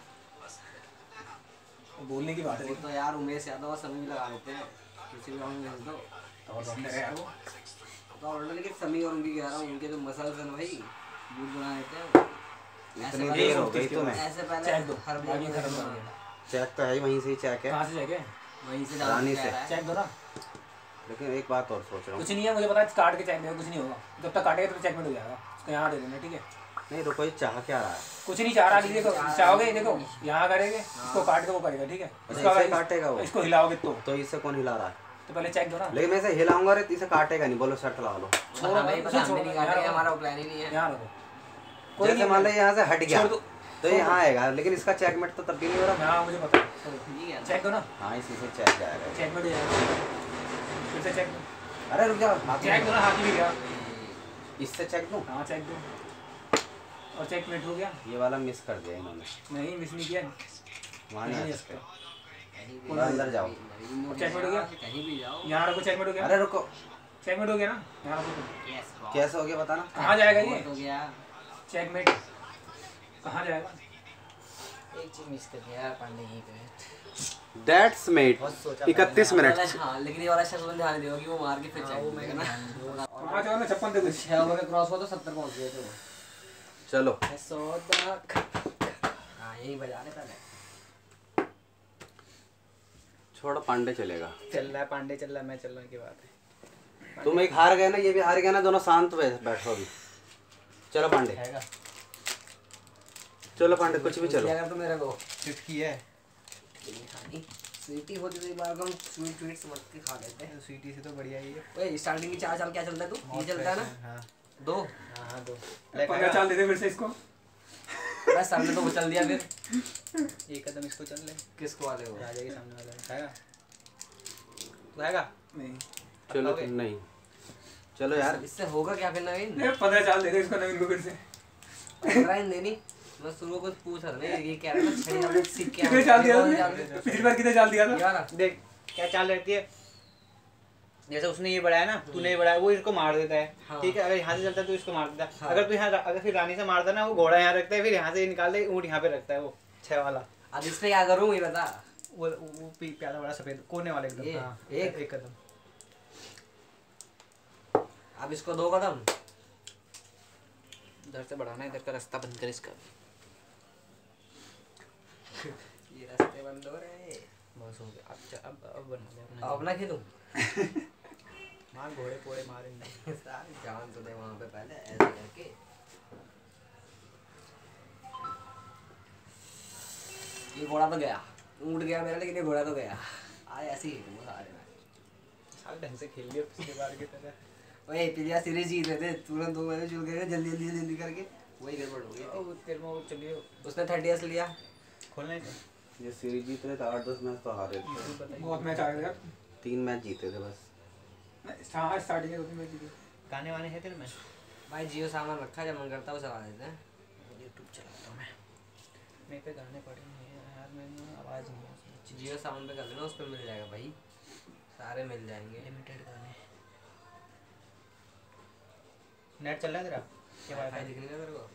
D: बोलने की बात है
C: वो तो यार उमेश यादव और समी भी लगा देते हैं, किसी भी ग्राउंड में भेज दो
D: तो ऑलराउंडर है यार वो।
C: तो ऑलरेडी लेकिन समी और उनकी कह रहा हूँ, उनके जो मसल्स हैं ना भाई बूट बना देते हैं।
B: इतनी
C: ऐसे
B: देर हो
C: पहले
B: गई तुम्हें।
C: ऐसे पहले
D: चेक दो,
C: हर
D: बाकी
C: बॉल
D: खत्म
C: में
D: कर दो।
B: चेक तो है ही, वहीं से ही चेक है।
D: कहाँ से जाके
C: वहीं से
B: रानी
C: डालने
B: से।
C: जा रहा है।
D: चेक दो ना।
B: लेकिन एक बात और सोच रहा हूँ।
D: कुछ नहीं है मुझे पता है, काट के चेक देगा कुछ नहीं होगा, जब तक काटेगा तो चेकमेट हो जाएगा। उसको यहाँ दे देना ठीक है।
B: नहीं रुको, ये चाह क्या रहा है?
D: कुछ नहीं चाह रहा, अभी देखो चाहोगे देखो यहाँ करेंगे, इसको काट के वो करेगा ठीक है।
B: अच्छा,
D: इसको
B: इसे
D: अगर
B: काटेगा वो।
D: इसको हिलाओगे तो
B: तो इसे कौन हिला रहा है?
D: तो पहले चेक दो ना।
B: लेकिन मैं इसे हिलाऊंगा रे, इसे काटेगा नहीं। बोलो शर्ट लगा लो।
D: छोड़ो,
C: हमें ही पता,
D: उसे
C: हमने नहीं
D: छोड़ो,
C: काटेंगे,
D: यहाँ
C: हमारा प्लान ही नहीं है।
D: यहाँ रखो। कोई
B: जैसे
D: नहीं
B: मान लो यहाँ से हट गया
D: छोड़ दो।
B: तो ये यहाँ आएगा, लेकिन इसका चेकमेट तो तब भी नहीं हो रहा।
D: हाँ मुझे पता है, छोड़ो।
C: ठीक है ना?
D: चेक दो ना,
B: हाँ इसी से चेक जाएगा।
D: चेकमेट हो जाएगा। फिर से चेक दो,
B: अरे रुक जाओ, हाथ
D: चेक दो ना, हाथ भी गया।
B: इससे चेक दूँ।
D: हाँ चेक दो और चेकमेट हो गया।
B: ये वाला मिस कर दिया इन्होंने।
D: नहीं मिस नहीं किया,
B: वहाँ नहीं आ
D: नहीं
B: सकते।
C: कहीं भी
B: थोड़ा अंदर जाओ।
D: चेकमेट हो गया?
C: कहीं भी जाओ।
D: यहाँ रखो, चेकमेट हो गया।
B: अरे रुको,
D: चेकमेट हो गया ना, यहाँ रखो तुम।
C: Yes boss.
B: कैसे हो गया बताना।
D: कहाँ जाएगा ये
C: हो गया।
D: चेकमेट? कहाँ जाएगा?
C: एक चीज मिस कर दिया यार पांडे यहीं पे।
B: दैट्स मेट
E: बहुत सोचा
B: इकतीस मिनट।
C: हाँ लेकिन ये वाला शख्स मैंने ध्यान दिया कि वो मार के फिर
E: हाँ, वो
C: चेक
E: मैं
C: करेगा ना।
D: पाँच ओवर में छप्पन थे कुछ।
C: छह ओवर में क्रॉस हुआ तो सत्तर पहुंच गए थे वो।
B: चलो
C: सौदा हाँ यही बजा ले पहले।
B: छोड़ो, पांडे चलेगा।
E: चल रहा है पांडे, चल रहा है, मैं चल रहा हूँ की बात है।
B: तुम एक हार गए ना, ये भी हार गया ना, दोनों शांत बैठ- बैठो अभी। चलो पांडे,
C: खाएगा
B: चलो पांडे, कुछ भी चलो।
C: अगर तो मेरे को
E: चुटकी है
C: नहीं खानी स्वीटी होती तो एक बार को हम स्वीट ट्वीट समझ के खा लेते हैं।
E: स्वीटी से तो बढ़िया ही है।
C: ओए स्टार्टिंग की चार साल क्या चलता है तू ये चलता है ना
E: हाँ
C: दो
E: हाँ हाँ दो
D: पंद्रह चाल देते फिर से इसको।
C: बस सामने तो वो चल दिया फिर
E: एक कदम इसको चल ले,
C: किसको वाले हो
E: राजा के सामने वाला है। खाएगा तू खाएगा?
D: नहीं
B: चलो
E: खाओगे?
B: नहीं, चलो यार।
C: इससे होगा क्या फिर नवीन
D: नहीं, पंद्रह चाल देते इसको नवीन को फिर से।
C: पंद्रह ही देनी मैं शुरू को पूछ रहा था ना ये कह रहा था छह हजार सीख के
D: कितने चाल दिया
C: आए।
D: तुमने? पिछली बार कितने चाल दिया था?
C: यार
E: देख क्या चाल रहती है, जैसे उसने ये बढ़ाया ना, तूने ये बढ़ाया, वो इसको मार देता है।
C: हाँ।
E: ठीक है, अगर यहाँ से चलता है तो इसको मार देता है।
C: हाँ।
E: अगर तू यहाँ अगर फिर रानी से मारता है ना, वो घोड़ा यहाँ रखता है, फिर यहाँ से निकाल दे, ऊँट यहाँ पे रखता है, वो छह वाला।
C: अब इस पे क्या करूँ ये बता
E: वो वो पी- प्याला वाला सफेद कोने वाले एकदम।
C: ये,
E: हाँ,
C: एक।
E: एक कदम।
C: अब इसको दो कदम
E: इधर से बढ़ाना है, इधर का रास्ता बंद कर इसका।
C: ये रास्ते बंद हो रहे हैं
E: बस हो गया, अब च- अब अब बना दे अपना।
C: अब अपना खेलूं
E: मार घोड़े पोड़े मार इनके।
C: सारी जान तो दे वहाँ पे पहले ऐसे करके ये घोड़ा तो गया ऊँट गया मेरा लेकिन ये घोड़ा तो गया आज ऐसे ही हिटूंगा सारे मैच
E: साल ढंग से खेल लिया पिछली बार की तरह।
C: ओए पिछली बार सीरीज जीत रहे थे तुरंत दो मैच चुल गए जल्दी जल्दी जल्दी करके वही गड़बड़ हो गई थी।
E: ओ, तेरे में वो चलिए
C: उसने थर्टी एस लिया
E: खोलने से
B: ये सीरीज जीत रहे थे, आठ दस मैच तो हारे थे।
E: YouTube बताइए।
D: बहुत मैच आ गए यार।
B: तीन मैच जीते थे बस।
D: हाँ स्टार्टिंग में मैच जीते।
E: गाने वाने हैं तेरे में?
C: भाई जियो सामान रखा जब मन करता है वो चला देते हैं
E: यूट्यूब चलाता हूँ मैं। मेरे पे गाने पड़े हैं यार, मैंने आवाज़ नहीं है उसमें।
C: जियो सामान पे कर लेना उस पर मिल जाएगा भाई सारे मिल जाएंगे
E: लिमिटेड गाने। नेट चल रहा है तेरा? क्या बात
C: वाईफाई
E: है?
C: दिखने का तेरे को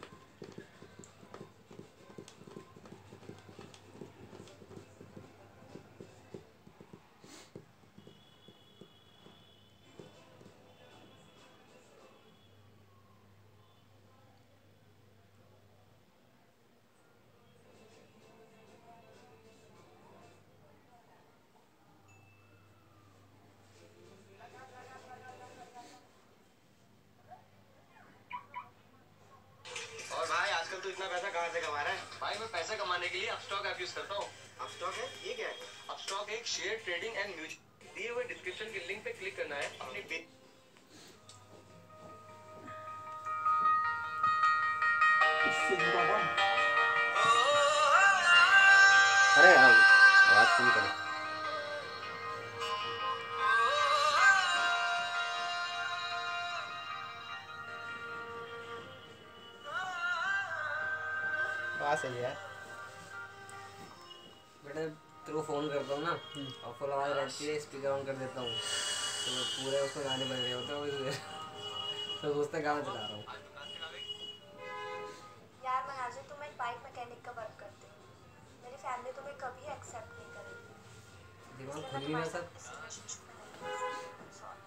F: और भाई आजकल तो इतना पैसा कहाँ से कमा रहा है? भाई मैं पैसा कमाने के लिए अपस्टॉक ऐप यूज करता हूँ। अपस्टॉक है? ये क्या है? अपस्टॉक एक शेयर ट्रेडिंग एंड म्यूचुअल दिए हुए डिस्क्रिप्शन की लिंक पे क्लिक करना है अपनी बे-
B: अरे आव- आवाज कम करो।
E: बात सही है यार।
C: बेटा तेरे को फोन करता हूँ ना और फुल आवाज रहती है, स्पीकर ऑन कर देता हूँ तो पूरे उसमें गाने बज रहे होते हैं तो सोचता गाना चला रहा हूँ।
G: यार मनाजिर, तुम एक बाइक मैकेनिक का वर्क करते हो, मेरी फैमिली तुम्हें कभी एक्सेप्ट नहीं करेगी।
C: दिमाग
G: इसलिए
C: खुल
G: मैं
C: ही नहीं
G: तुम्हारे
C: सर।
G: साथ इस रिलेशनशिप में नहीं रह सकती।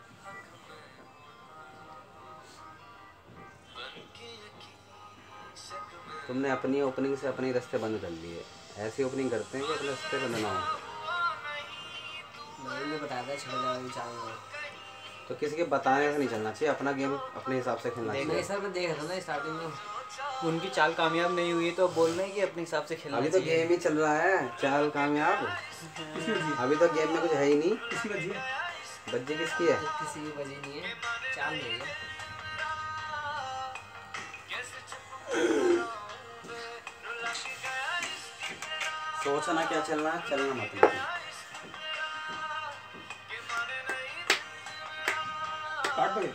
B: तुमने अपनी ओपनिंग से अपने रास्ते बंद कर लिए। ऐसी ओपनिंग करते हैं कि अपने रास्ते बंद ना हो।
C: मैंने बताया था छड़ जाएगी चाहूँगा
B: तो किसी के बताने से नहीं चलना चाहिए, अपना गेम अपने हिसाब से खेलना
C: नहीं
B: चाहिए।
C: सर, मैं देख रहा था ना स्टार्टिंग में।
E: उनकी चाल कामयाब नहीं हुई तो बोल रहे हैं कि अपने हिसाब से खेलना
B: अभी तो
E: चाहिए।
B: गेम ही चल रहा है, चाल कामयाब। अभी तो गेम में कुछ है ही नहीं।
D: किसी का जी है?
B: बज्जी किसकी है?
C: किसी की वजह नहीं है, चाल नहीं है।
B: सोचना क्या चलना है, चलना मतलब।
D: काट दो ये।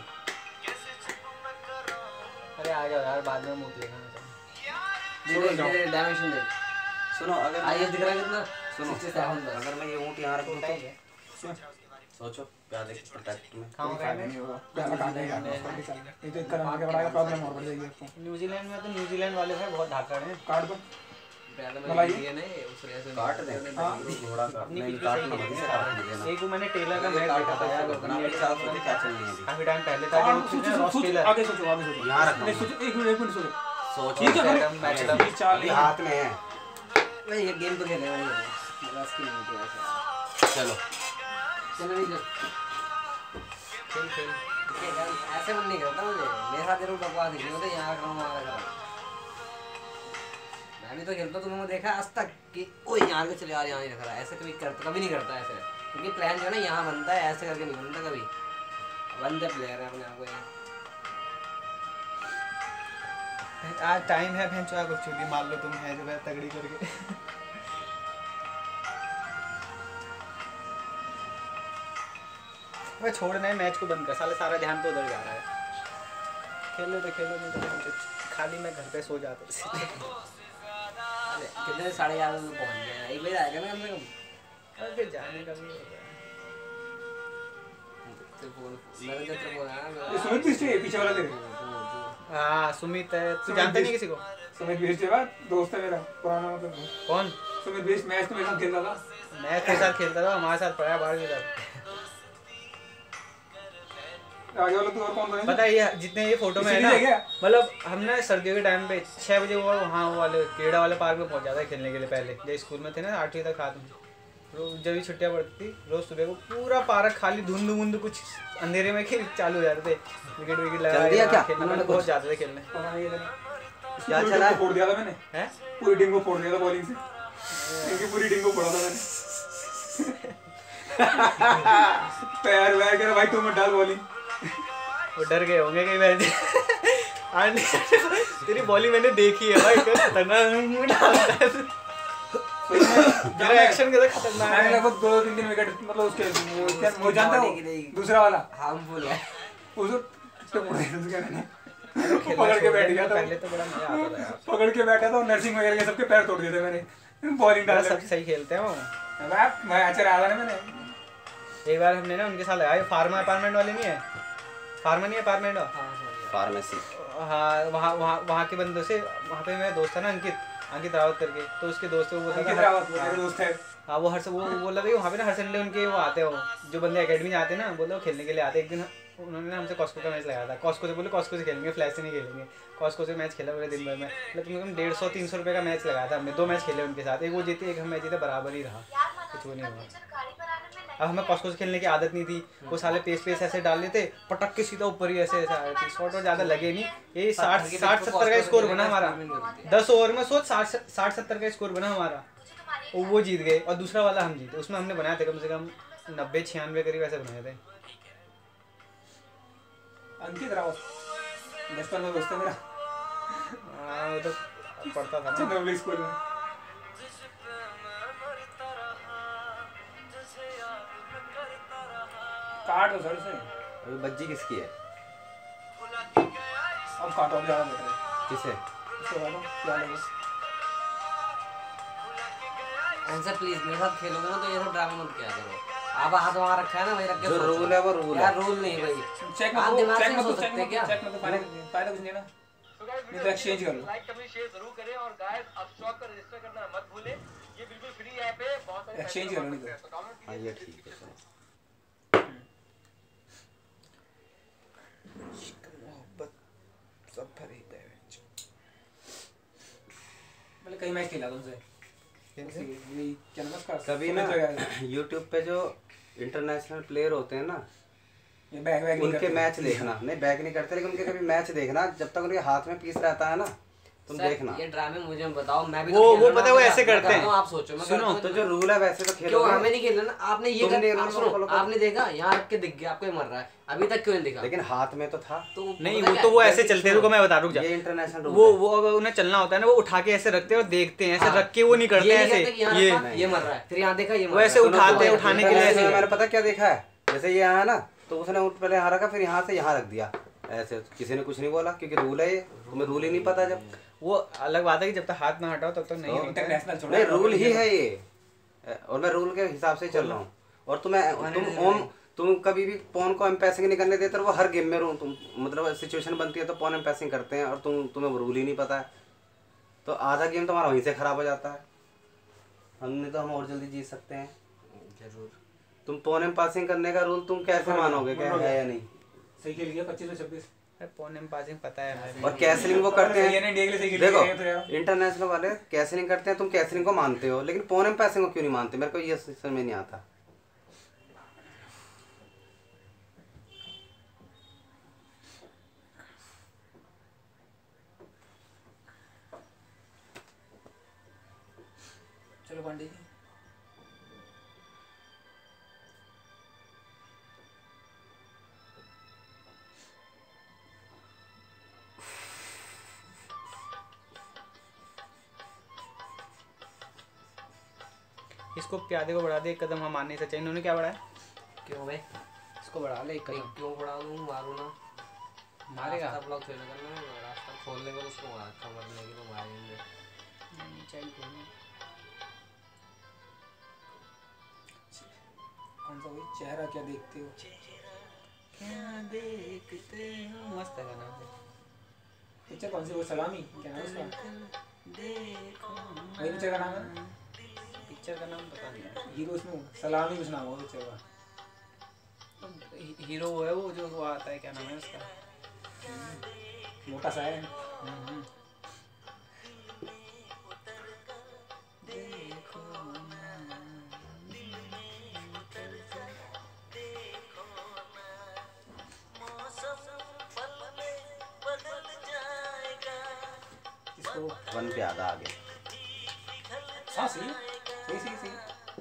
E: अरे आ जाओ यार, बाद में मुंह देखना
C: मेरे मेरे डायमेंशन देख।
B: सुनो अगर
C: आइए दिख रहा है कितना?
B: सुनो
C: सड़सठ बस।
B: अगर मैं ये ऊँट यहाँ रख दूँ
E: चाहिए।
B: तो सोचो क्या देख प्रोटेक्ट में।
E: कहाँ गए
D: फायदा
E: मैं?
D: नहीं होगा, पहला काटने ही काटना, उसका भी चलेगा। नहीं तो इतना लंबा के बढ़ाएगा, प्रॉब्लम और बढ़ जाएगी आपको।
E: न्यूजीलैंड में तो न्यूजीलैंड वाले भाई बहुत धाकड़ हैं।
D: काट दो।
C: पहले
D: मलाई?
C: मैं ये नहीं उस वजह से
B: काट दे
D: हाँ।
B: घोड़ा का
E: अपनी
B: नहीं
E: पिछली
B: काट
E: सही
B: लो
E: है।
B: मत से काट देना।
E: एक वो मैंने टेलर का
B: ये
E: मैच
B: काट
E: देखा था यार,
B: अपना अपने हिसाब से क्या चलनी है अभी।
E: काफी टाइम पहले था।
D: हाँ,
E: कि
D: सोचो,
E: उसने रॉस
D: सोचो,
E: टेलर
D: आगे सोचो, आगे सोचो।
B: यहाँ रखना।
D: नहीं, सोचो, एक मिनट, एक मिनट सोचो।
B: सोचो
D: ठीक है,
E: मैडम, मैडम।
D: ये चाल
B: अभी
D: है।
B: हाथ में है।
C: मैं ये गेम तो खेलेगा नहीं, बस की नहीं होती ऐसे।
B: चलो
C: चलो नहीं चल
E: खेल खेल।
C: ठीक है, ऐसे मन नहीं करता मुझे। मेरे साथ जरूर बकवास नहीं होता, यहाँ करो वहाँ करो। मैं भी तो खेलता हूँ, तुमने देखा आज तक कि ओ यहाँ के चले यार यहाँ नहीं रख रहा है। ऐसे कभी करता कभी नहीं करता ऐसे, क्योंकि प्लान जो है ना यहाँ बनता है, ऐसे करके नहीं बनता कभी। बनते प्लेयर है अपने आप को।
E: आज टाइम है भैंस चुआ कुछ भी मान लो तुम है जो है तगड़ी करके। मैं छोड़ना है मैच को बंद कर, साले सारा ध्यान तो उधर जा रहा है। खेलो तो खेलो, नहीं तो खाली मैं घर पे सो जाता।
C: कितने साढ़े ग्यारह बजे पहुँच गए हैं, एक बजे आएगा ना कम से कम।
E: और फिर जाने का भी होगा।
C: तेरे फोन मेरा जो तेरे फोन आया
D: ये
C: मेरा-
D: सुमित बिस्टे है, पीछे वाला तेरे।
E: हाँ सुमित है, तू
D: सुमित
E: जानता नहीं
D: बिस्ट-
E: किसी को?
D: सुमित बिस्टे का दोस्त है मेरा, पुराना मतलब।
E: कौन?
D: सुमित बिस्ट मैच तो मेरे साथ खेलता था।
E: मैं तेरे साथ खेलता था, हमारे साथ पढ़ा बारहवीं तक।
D: आगे वाला तू और कौन बने?
E: पता है ये जितने ये फोटो में है
D: इसी
E: ना,
D: लिए क्या?
E: मतलब हमने सर्दियों के टाइम पे छः बजे वो वहाँ वो वाले क्रीड़ा वाले पार्क में पहुँच जाता है खेलने के लिए। पहले जब स्कूल में थे ना आठवीं तक हाथ में, रोज जब भी छुट्टियाँ पड़ती थी रोज सुबह को पूरा पार्क खाली धुंध धुंध कुछ अंधेरे में खेल चालू हो जाते थे। विकेट विकेट लगा
B: चल दिया क्या?
E: खेलना
B: उन्होंने
E: बहुत
B: कुछ?
E: जाते थे खेलने।
D: पता नहीं ये नहीं।
B: क्या
D: पूरी
B: चला
D: टीम को फोड़ दिया था मैंने,
E: हैं?
D: पूरी टीम को फोड़ दिया था बॉलिंग से। इनकी पूरी टीम को फोड़ा था मैंने। पैर वैर कह रहा भाई तू मत डाल बॉलिंग।
E: वो डर गए होंगे कई बार। आंटी तेरी बॉलिंग मैंने देखी है भाई, क्या खतरनाक डालता है। तेरा एक्शन कैसा खतरनाक
D: मैंने
E: है।
D: लगभग दो तीन दिन विकेट मतलब उसके वो क्या वो जानता है वो दूसरा वाला
C: हार्मफुल है।
D: उसको टुकड़े उसके मैंने
E: खेलना
D: पकड़ के बैठ
E: छोड़
D: गया था।
E: पहले तो बड़ा मजा आता था यार।
D: पकड़ के बैठा था और नर्सिंग वगैरह के सबके पैर तोड़ दिए थे मैंने बॉलिंग डाल
E: सब सही खेलते हैं वो।
D: मैं अच्छा रहा था ना मैंने।
E: एक बार हमने ना उनके साथ लगाया, फार्मा अपार्टमेंट वाले नहीं है, फार्मा नहीं अपार्टमेंट।
B: फार्मेसी।
E: हाँ वहाँ वहाँ वहाँ के बंदों से, वहाँ पे मेरा दोस्त था ना अंकित, अंकित रावत करके, तो उसके दोस्त है वो बोलता
D: अंकित
E: था
D: रावत वो मेरे दोस्त है।
E: हाँ वो हर वो वो बोल रहा था कि वहाँ पे ना हर संडे उनके वो आते हो जो बंदे एकेडमी में आते हैं ना, बोले वो खेलने के लिए आते। एक दिन उन्होंने ना हमसे कॉस्को का मैच लगाया था। कॉस्को से बोले कॉस्को से खेलेंगे, फ्लैश से नहीं खेलेंगे। कॉस्को से मैच खेला पूरे दिन भर में, मतलब कम से कम डेढ़ सौ तीन सौ रुपये का मैच लगाया था हमने। दो मैच खेले उनके साथ, एक वो जीते एक हम मैच जीते, बराबर ही रहा, कुछ वो नहीं हुआ। अब हमें कॉस्को से खेलने की आदत नहीं थी, वो साले पेस पेस ऐसे डाल लेते, पटक के सीधा ऊपर ही ऐसे ऐसे आ रहे थे। शॉट और ज़्यादा लगे नहीं, ये साठ साठ सत्तर का स्कोर बना हमारा। दस ओवर में सोच साठ साठ सत्तर का स्कोर बना हमारा, और वो जीत गए और दूसरा वाला हम जीते। उसमें हमने बनाए थे कम से कम नब्बे छियानवे करीब ऐसे बनाए थे।
D: अंकित राव बचपन में दोस्त है मेरा।
E: हाँ वो तो पढ़ता था ना।
D: चंद्रवली स्कूल में। काट दो सर से।
B: अभी बज्जी किसकी है?
D: अब काटो, अब ज़्यादा बेटर है।
B: किसे?
D: इसको काटो, क्या लगे?
C: आंसर प्लीज मेरे साथ खेलोगे ना तो ये सब ड्रामा मत किया करो। आप हाथ वहाँ रखा है ना वही रख के
B: जो
C: सोचो।
B: रूल है वो रूल
C: यार
B: है।
C: रूल नहीं भाई।
D: चेक
C: आप
D: मत
C: दिमाग
D: चेक
C: से
D: मत
C: सोच
D: चेक
C: सकते हैं
D: मत
C: क्या?
D: चेक मत फायदा फायदा कुछ नहीं है ना। नहीं तो एक्सचेंज कर लो।
F: लाइक कमेंट शेयर जरूर करें और गाइस अब शॉप का रजिस्टर करना मत भूलें। ये बिल्कुल फ्री ऐप है, बहुत सारे
D: एक्सचेंज कर लो नहीं तो।
B: हाँ ये ठीक है।
D: सब भरी है। मतलब कई मैच खेला तुमसे। ये क्या नाम है उसका?
B: कभी ना यूट्यूब पे जो इंटरनेशनल प्लेयर होते हैं ना,
D: ये बैक बैक
B: उनके मैच देखना। नहीं बैक नहीं करते, लेकिन उनके कभी मैच देखना। जब तक उनके हाथ में पीस रहता है ना, तुम
C: सर,
B: देखना।
C: ये ड्रामे मुझे बताओ, मैं भी
E: वो-
C: तो खेल
E: वो
C: रहा
E: पता है
C: हूँ,
E: वो
C: मैं
E: ऐसे
C: करता
E: करते हैं।
C: हूँ, आप सोचो मैं
E: सुनो,
C: करता हूँ।
B: तो जो रूल है वैसे तो
C: क्यों
B: खेलोगे।
C: हमें नहीं खेलना ना? आपने ये
B: तुमने
C: कर,
B: रूल
C: आप सुनो,
B: follow करो।
C: आपने देखा यहाँ रख के दिख गया, आपको ये मर रहा है, अभी तक क्यों नहीं दिखा?
B: लेकिन हाथ में तो था।
C: तो
E: नहीं
C: पता
E: वो
C: क्या
E: तो वो
C: है?
E: ऐसे चलते हैं। रुको मैं बता रुक जा।
B: ये इंटरनेशनल रूल
E: वो
B: है।
E: वो अगर उन्हें चलना होता है ना, वो उठा के ऐसे रखते हैं और देखते हैं। ऐसे
C: हाँ।
E: रख के वो नहीं करते
C: ये
E: हैं
C: नहीं कहते कि यहाँ
E: ऐसे। ये
C: रखा, ये मर रहा है, फिर यहाँ देखा ये मर
E: वो ऐसे
C: रहा है।
E: उठाते हैं,
C: सुनो,
E: उठाने के लिए
B: इंटरनेशनल
E: ऐसे
B: में मैंने पता क्या देखा है, जैसे ये यहाँ है ना, तो उसने उठ पहले यहाँ रखा, फिर यहाँ से यहाँ रख दिया ऐसे। किसी ने कुछ नहीं बोला क्योंकि रूल है ये। तुम्हें रूल ही नहीं पता। जब
E: वो अलग बात है कि जब तक हाथ ना हटाओ तब तक नहीं होता है।
D: इंटरनेशनल छोड़ो।
B: नहीं रूल ही है ये, और मैं रूल के हिसाब से ही चल रहा हूँ। और तुम्हें तुम ओम तुम कभी भी फोन को एम्पैसिंग नहीं करने देते। वो हर गेम में रू- तुम मतलब सिचुएशन बनती है तो फोन एम्पैसिंग करते हैं, और तुम तुम्हें वो रूल ही नहीं पता है, तो आधा गेम तुम्हारा वहीं से खराब हो जाता है। हमने तो हम और जल्दी जीत सकते हैं।
C: जरूर।
B: तुम फोन एम्पैसिंग करने का रूल तुम कैसे मानोगे, क्या है या नहीं?
D: सही खेल गया पच्चीस सौ छब्बीस।
E: अरे फोन में पासिंग पता है भाई।
B: और कैसलिंग वो करते
D: ये
B: हैं।
D: नहीं इंडिया के लिए सही खेल
B: देखो
D: गया तो यार।
B: इंटरनेशनल वाले कैसलिंग करते हैं, तुम कैसलिंग को मानते हो, लेकिन फोन एम्पैसिंग को क्यों नहीं मानते? मेरे को ये समझ में नहीं आता।
D: चलो पांडे जी।
E: इसको प्यादे को बढ़ा दे एक कदम, हम आने से चाहिए। इन्होंने क्या बढ़ाया?
C: क्यों भाई?
E: इसको बढ़ा ले एक
C: कहीं
E: कदम।
C: क्यों पड़ा दूँ, मारूँ ना?
E: मारेगा?
C: रास्ता ब्लॉक थोड़ी ना करना है, रास्ता खोलने को उसको मार रखा, मरने की तो मारेंगे।
E: नहीं, चाहिए नहीं।
D: कौन सा वही चेहरा क्या देखते हो?
E: क्या देखते हो? मस्त है गाना।
D: पिक्चर कौन सी? वो सलामी क्या नाम है उसका? वही पिक्चर का नाम है?
E: पिक्चर का नाम पता नहीं है।
D: हीरो उसमें सलामी कुछ नाम हो पिक्चर का।
E: ही- हीरो वो है वो जो वो आता है, क्या नाम है उसका?
D: मोटा सा है।
E: हम्म।
D: इसको
B: वन पे आधा आ गया।
D: हाँ सही सही सही सही।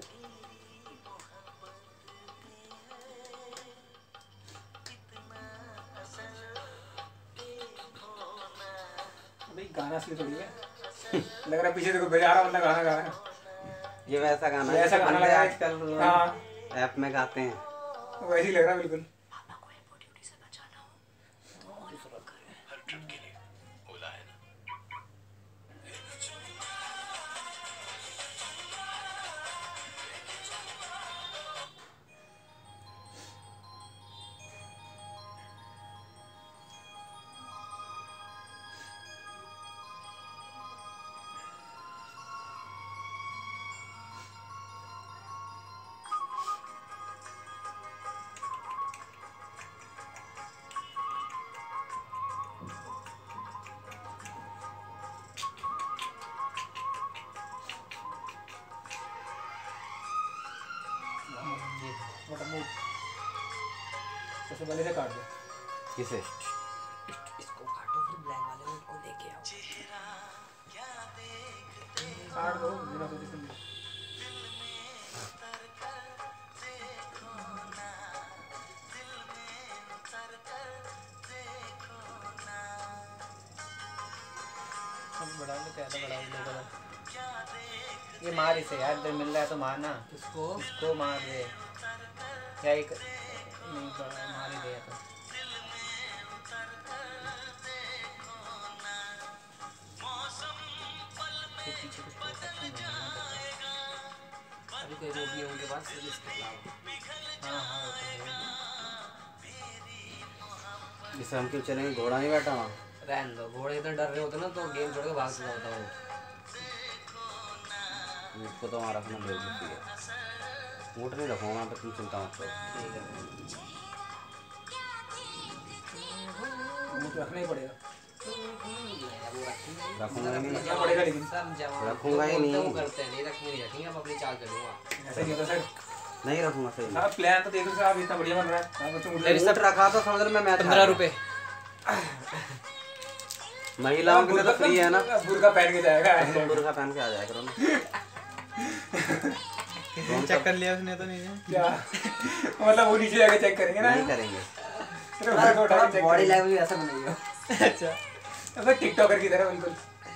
D: भाई गाना असली थोड़ी है। लग रहा है पीछे देखो बजा रहा बंदा गाना गा रहा है।
B: ये वैसा गाना
D: ये
B: है
D: ऐसा
B: जो
D: गाना
B: बंदे
D: लगा है।
B: आजकल
D: हाँ
B: ऐप में गाते हैं।
D: वैसे ही लग रहा है बिल्कुल। मोटा मूड सबसे पहले से काट दो।
B: किसे?
C: इसको काटो फिर ब्लैक वाले को उनको लेके आओ।
D: काट दो बिना सोचे समझे।
E: बढ़ा लो क्या तो बढ़ा लो कलर। ये मार इसे यार, इधर मिल रहा है तो मारना।
C: इसको
E: इसको मार दे क्या एक नहीं पड़ा, मार ही दिया तो। फिर पीछे कुछ प्रोटेक्शन नहीं है ना।
C: अभी कोई मूवी है उनके पास इसके अलावा।
E: हाँ हाँ वो तो है।
B: इसे हम क्यों चलेंगे, घोड़ा नहीं बैठा वहाँ।
C: रहने दो, घोड़े इतना डर रहे होते ना तो गेम छोड़ के भाग चुका होता वो।
B: ऊँट को तो वहाँ रखना बेवकूफ़ी है। ऊँट नहीं रखूँगा वहाँ पे, तुम चिंता मत करो।
C: ठीक है
D: वो तो रखना ही पड़ेगा।
B: रखूँगा ही नहीं।
D: रखना पड़ेगा लेकिन।
C: सब जवान
B: रखूंगा ही नहीं।
C: वो करते हैं, नहीं रखेंगे नहीं रखेंगे, अब अपनी चाल चलूंगा।
D: ऐसा नहीं होता सर।
B: नहीं रखूँगा सही।
D: साहब प्लान तो देखो सर, आप इतना बढ़िया बन रहा है। आप बच्चों
B: नहीं ऊँट रखा तो समझ लो मैं मैच
E: पंद्रह रुपए
B: महिलाओं के लिए तो फ्री है ना।
D: बुर्का पहन के जाएगा।
B: तुम बुर्का पहन के आ जाया करो ना।
E: किसी ने चेक कर लिया उसने तो नहीं है।
D: क्या मतलब वो नीचे जाके चेक करेंगे ना।
B: नहीं करेंगे।
D: सिर्फ बुर्का उठा के चेक
C: बॉडी
D: करेंगे।
C: लैंग्वेज ऐसा बनाइए।
E: अच्छा
D: अब टिकटॉकर की तरह बिल्कुल।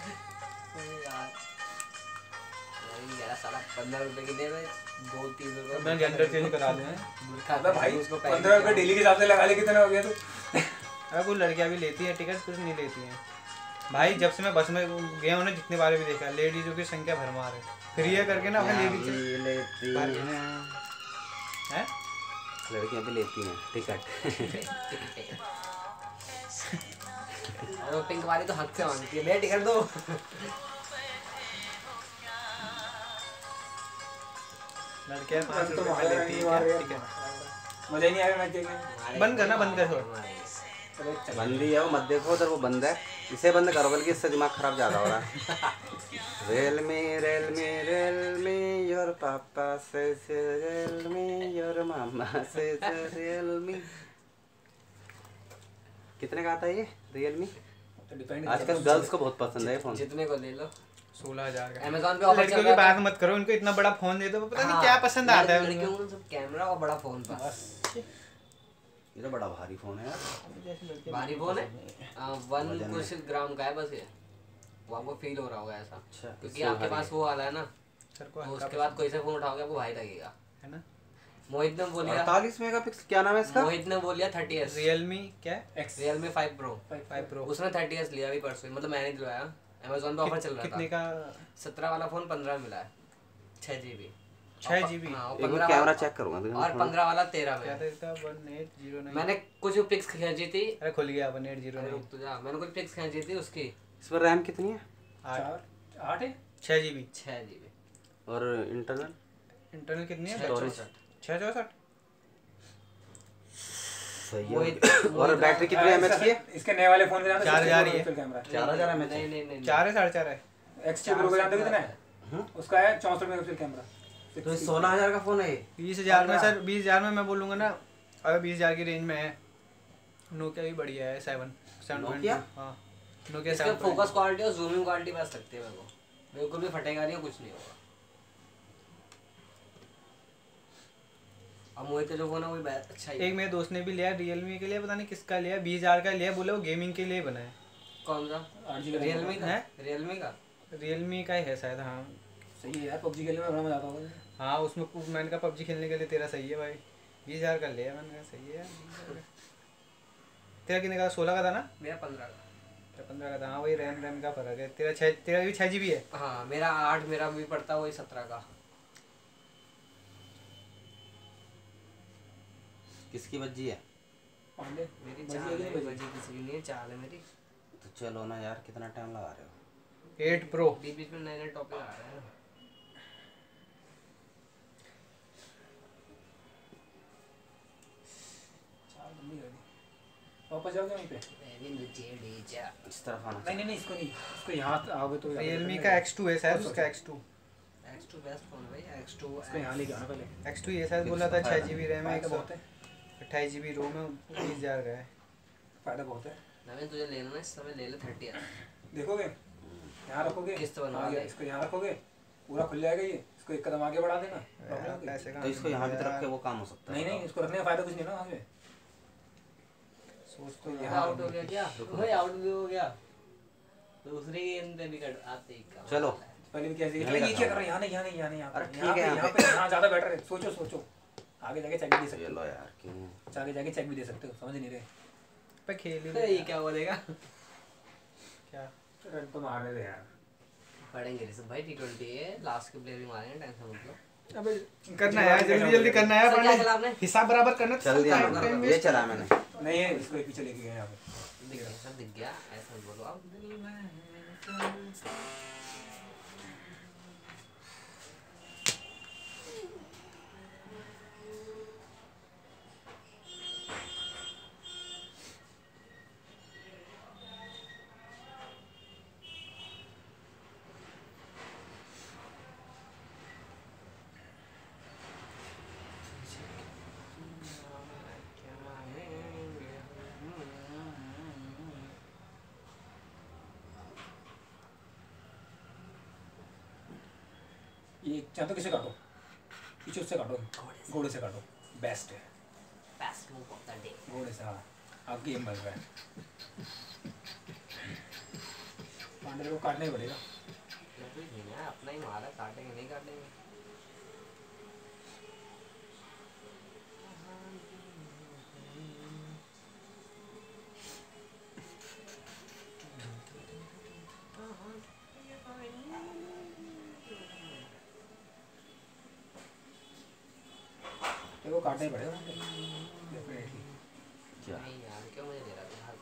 C: यार साला पंद्रह रुपए की दे रहे, दो तीन रुपए
E: मैं जेंडर चेंज करा दूँ।
D: अबे भाई पंद्रह रुपए डेली के हिसाब से लगा ले, कितना हो गया तू?
E: अरे कुछ लड़कियां भी लेती है टिकट, कुछ नहीं लेती हैं भाई। जब से मैं बस में गया हूँ ना, जितने बारे भी देखा, लेडीजों की संख्या भरमार है। फ्री है करके ना अपने लेडीज
B: भी लेती हैं।
E: हैं
B: लड़कियां भी लेती हैं टिकट।
C: और पिंक वाली तो हक से मांगती है, ले टिकट दो।
E: लड़कियां पाँच
D: तो
E: रुपए
D: मारा
E: में लेती
D: नहीं
E: है
D: मार
E: क्या
D: रहे।
E: टिकट।
D: मजा ही नहीं आएगा मैच देखने।
E: बंद करना, बंद कर छोड़।
B: बंदी है वो, मत देखो उधर, वो बंद है। इसे बंद करो, बल्कि इससे दिमाग खराब ज्यादा हो रहा है। रियलमी रियलमी रियलमी योर पापा से रियलमी योर मामा से रियलमी। कितने का आता है ये रियलमी?
D: तो डिपेंड
B: आजकल गर्ल्स को बहुत पसंद है ये फोन।
C: जितने को ले लो।
E: सोलह हजार का
C: अमेज़न पे ऑफर
E: लड़कियों
C: चल
E: की
C: रहा है।
E: बात मत करो, इनको इतना बड़ा फोन दे दो, पता नहीं
C: हाँ,
E: क्या पसंद आता है
C: लड़कियों
E: उनको।
C: को सब कैमरा और बड़ा फोन पास।
B: ये तो बड़ा भारी फोन है यार।
C: भारी फोन है, आ, वन
B: वजन
C: कुछ ग्राम का है बस ये। वो आपको फील हो रहा होगा ऐसा,
B: अच्छा,
C: क्योंकि
B: इससे
C: आपके
B: भारी
C: पास
B: है।
C: वो वाला है ना,
E: सर को
C: तो
E: हल्का
C: उसके बाद कोई सा फोन उठाओगे आपको भाई लगेगा।
E: है ना।
C: मोहित ने बोलिया
B: अड़तालीस मेगापिक्सल क्या नाम है इसका?
C: मोहित ने बोलिया थर्टी एस
E: रियलमी क्या है?
D: X
C: Realme five pro.
E: Five pro
C: उसने थर्टी एस लिया अभी परसों, मतलब मैंने दिलवाया। अमेज़न पे ऑफर चल रहा
E: कितने
C: था।
E: का?
C: सत्रह वाला फोन पंद्रह में मिला है, छः जी बी
E: छः जी बी
C: हाँ, और
B: एक
C: पंद्रह
B: कैमरा
C: वाला
B: चेक करूंगा देखो
C: और
B: थोड़ा।
C: पंद्रह वाला तेरह
E: क्या
C: में।
E: था इसका? One eight zero nine.
C: मैंने कुछ पिक्स खींची थी।
E: अरे खुल गया वन एट जीरो
C: अरे
E: नाइन।
C: रुक तो जा, मैंने कुछ पिक्स खींची थी उसकी।
B: इस पर रैम कितनी है
E: आठ
D: चार आठ है।
E: छः जी बी।
C: छः जी बी
B: और इंटरनल?
E: इंटरनल कितनी है?
C: छः
B: Storage?
C: चौसठ।
E: छः चौसठ।
B: सही
C: मोहित-
B: है। और
C: मोहित
B: बैटरी कितनी एम एच की है?
D: इसके नए वाले फोन के नाम
E: चार हजार ही है।
D: कैमरा
B: चार हजार एम एच
C: नहीं नहीं नहीं
E: चार है साढ़े चार है।
D: एक्स टी प्रो का जानते हो कितना है? उसका है चौंसठ मेगापिक्सल कैमरा।
B: तो सोलह हजार का फोन है ये।
E: बीस हजार में सर, बीस हजार में मैं बोलूँगा ना, अगर बीस हजार की रेंज में है, नोकिया भी बढ़िया है। Seven seven point
B: Nokia?
E: हाँ नोकिया
C: इसका
E: सेवन
C: फोकस क्वालिटी और जूमिंग क्वालिटी बस लगती है मेरे को, बिल्कुल भी फटेगा नहीं, कुछ नहीं होगा। अब मोहित का जो फोन है वो भी बहुत अच्छा ही है।
E: एक मेरे दोस्त ने भी लिया रियलमी के लिए, पता नहीं किसका लिया, बीस हजार का लिया, बोले वो गेमिंग के लिए बना है।
C: कौन सा?
D: आठ जी का
C: रियलमी का
E: है?
C: रियलमी का
E: रियलमी का ही है शायद। हाँ
D: सही है यार, पबजी खेलने में बड़ा मजा आता होगा।
E: हाँ उसमें खूब मैंने कहा पबजी खेलने के लिए तेरा सही है भाई। बीस हजार का लिया मैंने कहा सही है यार। तेरा कितने का? सोलह का था ना?
C: मेरा पंद्रह का।
E: तेरा पंद्रह का था। हाँ वही रैम रैम का फर्क है। तेरा छः, तेरा भी छः जी बी है।
C: हाँ मेरा आठ, मेरा भी पड़ता है वही सत्रह का।
B: किसकी बज्जी है?
D: पांडे
C: मेरी
D: बजी
C: चाल
D: है कि
C: है,
D: नहीं बजी?
C: बजी किसी की नहीं है, चाल है मेरी।
B: तो चलो ना यार, कितना टाइम लगा रहे हो?
E: Eight pro.
C: बीच बीच में नए नए टॉपिक आ रहे हैं।
D: चार बंदी कर दी। वापस जाओगे वहीं पे?
B: इस तरफ आना।
D: नहीं नहीं नहीं, इसको नहीं, इसको यहाँ आओगे तो
E: रियलमी का एक्स टू है शायद, उसका X two
C: X two best phone है भाई, एक्स टू।
D: इसको यहाँ लेके आना पहले।
E: एक्स टू ये शायद बोला था छः जी बी रैम है,
D: फायदा बहुत है,
E: अट्ठाईस जी बी रोम है, बीस हजार का है।
D: फायदा बहुत है।
C: नवीन तुझे लेना ना, इस समय ले ले थर्टी है।
D: देखोगे यहाँ रखोगे,
C: किस्त बनवा
D: हाँ,
C: ले।
D: इसको यहाँ रखोगे, पूरा खुल जाएगा ये। इसको एक कदम आगे बढ़ा देना, प्रॉब्लम
E: यार,
D: कोई?
E: पैसे
B: तो
E: कहाँ
B: इसको यहाँ भी
E: यार,
B: रख के वो काम हो सकता है।
D: नहीं नहीं, इसको रखने का फायदा कुछ नहीं ना वहाँ पे।
E: सोच तो
D: यहाँ
C: आउट हो गया क्या? भाई आउट भी हो गया। दूसरी गेम पे भी कट आते ही कमाल
B: चलो।
C: है।
D: पहले भी कैसे
B: नहीं
D: ये क्या
B: करता
D: कर रहा है? यहाँ नहीं यहाँ नहीं यहाँ नहीं यहाँ
B: अरे
D: पे,
B: ठीक
D: यहाँ
B: है,
D: पे
B: यहाँ
D: यहाँ
B: पे।
D: पे यहाँ ज़्यादा बेटर है। सोचो सोचो आगे जाके चेक भी दे सकते
B: ये
D: हो,
B: लो यार क्यों
D: आगे जाके चेक भी दे सकते हो, समझ नहीं रहे।
E: पे खेल ही
C: अरे ये क्या बोलेगा?
E: क्या
D: रन तो मार रहे थे यार।
C: पढ़ेंगे ऋषभ भाई, टी ट्वेंटी है, लास्ट के प्लेयर भी मारेंगे, टेंशन मत लो।
E: अबे करना है जल्दी जल्दी करना है
C: सर, क्या
E: पांडे,
C: चला आपने?
E: हिसाब बराबर करना।
B: चल दिया
E: टाइम-
B: मैंने,
E: टाइम
B: ये
E: वेस्ट
B: चला मैंने।
D: नहीं है, इसको एक पीछे लेके गए यहाँ पे।
C: दिख गया सर, दिख गया, ऐसा मत बोलो आप। दिल में
D: ये चाहे तो किसे काटो, पीछे उससे काटो, घोड़े से काटो, बेस्ट है।
C: Best move of the day.
D: घोड़े से, हाँ आप गेम बन रहा है। पांडे को काटना ही पड़ेगा।
C: नहीं नहीं ना, अपना ही मारा, काटेंगे नहीं काटेंगे।
D: देखो काटना ही पड़ेगा डेफिनेटली।
B: क्या
C: नहीं यार, क्यों मुझे दे रहा था?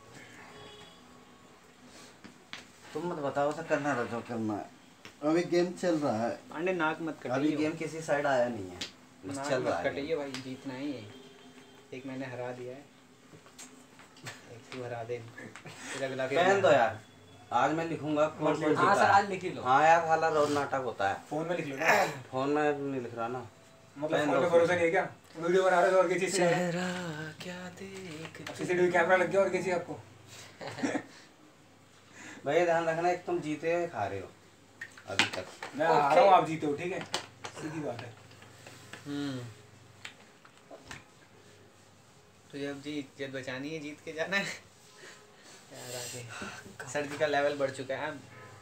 B: तुम मत बताओ तो करना रहा जो करना है। अभी गेम चल रहा है,
E: पांडे नाक मत
B: अभी
E: कटिए,
B: गेम किसी साइड आया नहीं है, बस
E: नाक
B: चल
E: मत
B: रहा है
E: कटिए भाई, जीतना ही है। एक मैंने हरा दिया है, एक तू हरा दे, फिर अगला फिर
B: पहन
E: मैं।
B: दो यार, आज मैं लिखूंगा कौन कौन
C: हाँ सर,
B: जीता
C: आज
B: है।
C: लिख ही लो।
B: हाँ यार साला रोज नाटक होता है,
D: फोन में लिख लो ना,
B: फोन में नहीं लिख रहा ना।
D: मतलब
B: पहन
D: फोन
B: दो
D: में भरोसा नहीं है क्या? वीडियो बना रहे हो और किसी से
E: क्या देख
D: सीसीटीवी कैमरा लग गया और किसी आपको।
B: भाई ध्यान रखना, एक तुम जीते हुए खा रहे हो अभी तक।
D: मैं हारा हूँ, आप जीते हो, ठीक है, सीधी बात है।
E: हम्म तुझे अब जीत जब बचानी है, जीत के जाना है यार। आगे सर्दी का लेवल बढ़ चुका है अब।